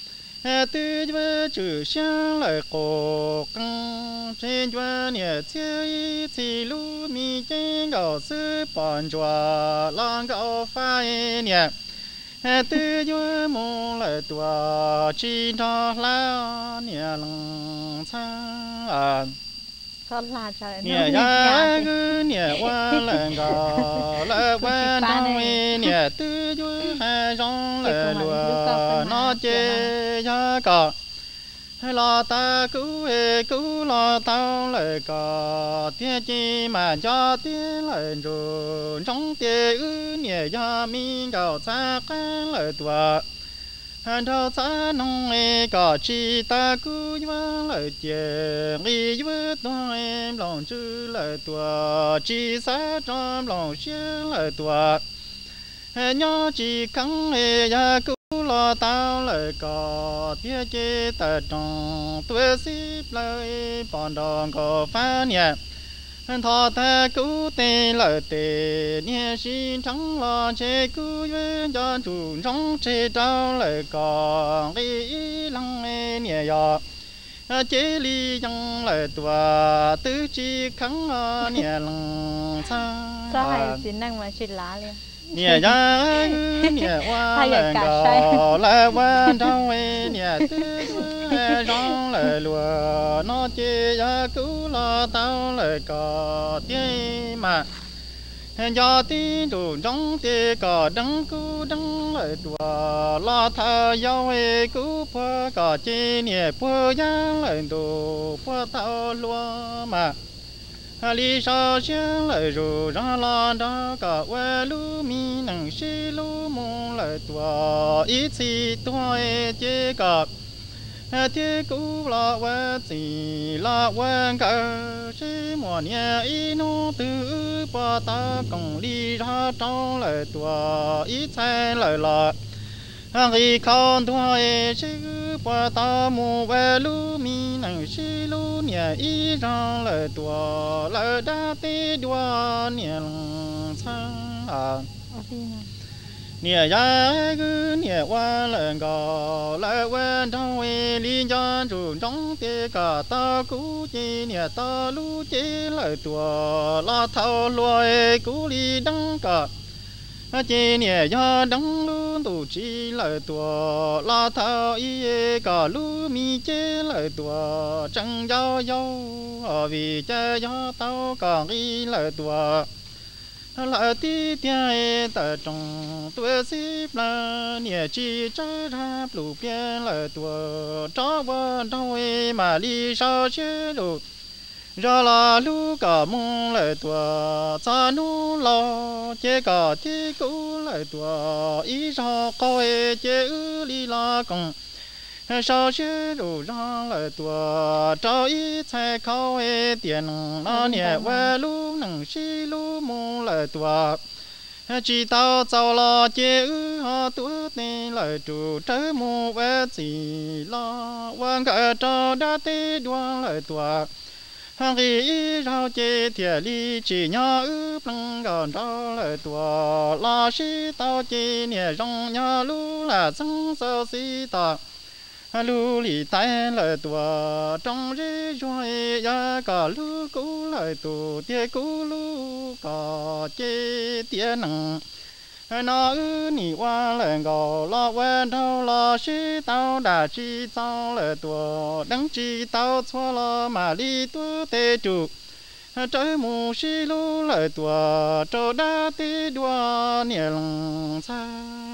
tư vơ chữ sáng lời cổ căng trên vơ nhẹ chơi chỉ lu mi trên gạo sư bọn chùa lang gạo phai nhẹ tư vơ mù lời tua chỉ đó là nhẹ lăng xa con là trời nhẹ ya cứ nhẹ qua lần gạo lời qua trong nhẹ tư vơ hai rong lời lùa nó chê ya cả lo ta cứu lo tao lời cả tiếng chi mà cho tiếng lời rồi trong tiếng ư nhẹ ya mi gạo xa cái lời tua hắn thao xa nông cả chi ta cứu vang lời tiền đi với tôi em lòng chữ lời tua chi xa trong lòng xuyên lời tua nhớ chỉ cắn ya cứu lo tao lời có tiếc chế ta trong tuổi xếp lời bọn đòn có phá nhẹ thọ ta cứu tê lời tê nhẹ xin trắng lo chế cứu với cho chủ trong chế trao lời có đi lăng nhẹ ya chế ly trong lời tua tứ chi kháng nhẹ lăng xa sao hay chỉ năng mà chỉ lá liền nhẹ ya nhẹ qua lời gạo lời qua trong nhẹ tư trong lời lùa nó chê ya cứu lo tao lời có tiếng mà do tí đủ trong tê có đắng cứu đắng lời tua lo thơ giao cứu phơ có chê nhẹ phơ ya lời đồ phơ tao lúa mà lý sao xem lời rồi ra lo đó cả quê lu mi nằng xí lu mong lời tua ít xí tua chế cả thế cũ lo quê gì lo quê cả xí mùa nhà ít nô tư qua ta cùng lý ra trong lời tua ít xe lời lo khi con tuổi sư qua ta mù về lu mi nằng sư lu nhà ý ra lời tua lời đa tê đua nhà sang nhà ya cứ nhà qua lời gò lời quen trong lý do chủ trong tê cả ta cú chi nhà ta lu chi lời tua la thao loài cú lý đăng cả chế nhẹ ya đắng luôn tụ chi lời tua la thao y cả lu mi chế lời tua chẳng giao vì chế ya tao cả y lời tua lời tí tia ta trong tuổi xếp là nhẹ chi trái ra lù biên lời tua cho vợ đôi mà đi sao chế được ra là lu cả mong lời tua xa nu lo chế cả thế cũ lời tua ý ra coi chế ư li la công sao chế đủ ra lời tua cho ý xe khâu tiền nó nhẹ về lu nằng xí lu mong lời tua chỉ tao giàu lo chế ư họ tuổi tên lời chủ trái mù về gì lo quan cả cho đã tê đoan lời tua khi rau chế thiệt li chỉ nhớ ướp lăng gòn rau lời tua la xí tao chế nhẹ rong nhớ lu là sang sao xí ta lu li tai lời tua trong rễ rồi ya cả lu cũ lời tu tiệt cũ lu cả chế tiệt nằng nó nỉ qua lời gò lo quen đâu lo xí tao đã chi tao lời tua đắng chi tao xóa lo mà đi tua tê chủ trái mù xí lu lời tua trâu đá tê đua nhẹ lòng xa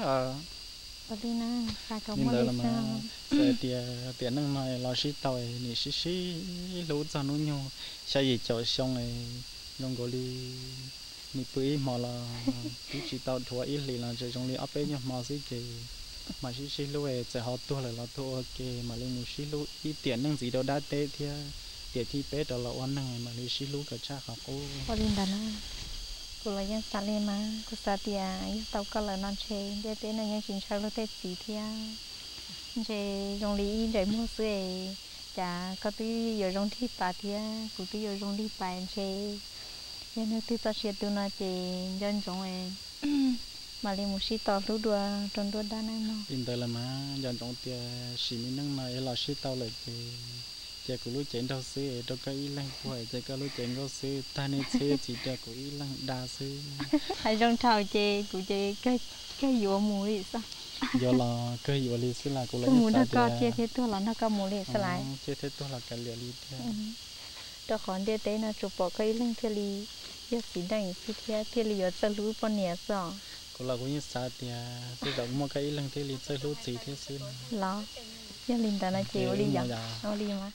Paulina, phải có một lời lý mà tiệt năng này lo xí tao nỉ xí lú cho nó nhau sao gì cho xong này nông gò li nị bưởi mà là chỉ tao thua ít lì là chỉ trong lì áp ấy nhá mà xí lú ấy sẽ họ tua lại là tua ok mà lên một xí lú ít tiền năng gì đâu đã tê thì tiệt thi bé đó là oan năng mà đi xí lú cả cha họ cô có linh đàn á cô là dân xã lên mà cô xã tia tao có là non chê để tới này những chuyện sau lúc tết gì thì chê dùng lý để mua sữa chả có tí giờ dùng thi bà thì cụ tí giờ dùng đi bài chê nên nó tí tao sẽ tụi nó chê dân dùng ấy mà liền một xí to lú đua trong đua đa năng nó in tới là má dọn trong tia xí mình năng này là xí tao lại chỉ có lối chén đâu xí đâu có ý lăng quậy chỉ có lối chén đâu xí ta nên xí chỉ để có ý lăng đa xí hay trong thảo chê cụ chê cái dùa mù đi sao giờ là cái gì vậy xí là cô lấy mù nó có chê thế thôi là nó có mù đi sao lại chê thế tôi là cái liệu đi theo đó còn để tới nó chụp bỏ cái lưng thế li giờ xí đây xí thế li giờ sẽ lú bao nhiêu sao cô là cũng như sao thì tôi động một cái lăng thế liền chơi lúa gì thế xí lo giờ linh ta nó chịu đi giờ nó đi mà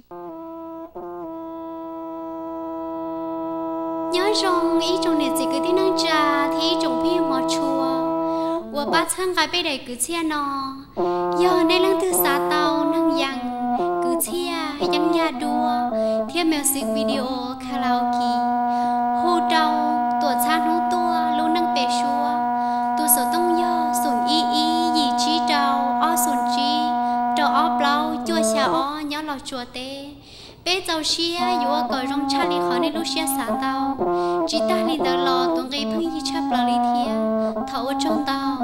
nhớ rằng ý trong này chỉ cứ tin năng trà thì trong phim mà chùa và ba thân cái bây đây cứ chia nó giờ này lăng từ xa tàu năng yang cứ chia yang nhà đua theo music video karaoke hô trâu tuổi cha nô tua luôn năng bể xua tu sở tông yo sùn y gì chi trâu o sùn chi trâu o blau chua xà o nhớ lò chùa tê bé giàu xia yo cởi rong cha li khó nên lúc xia xả tàu chỉ ta li đờ lò tuần gây phăng y chấp lò li thia thấu trong tàu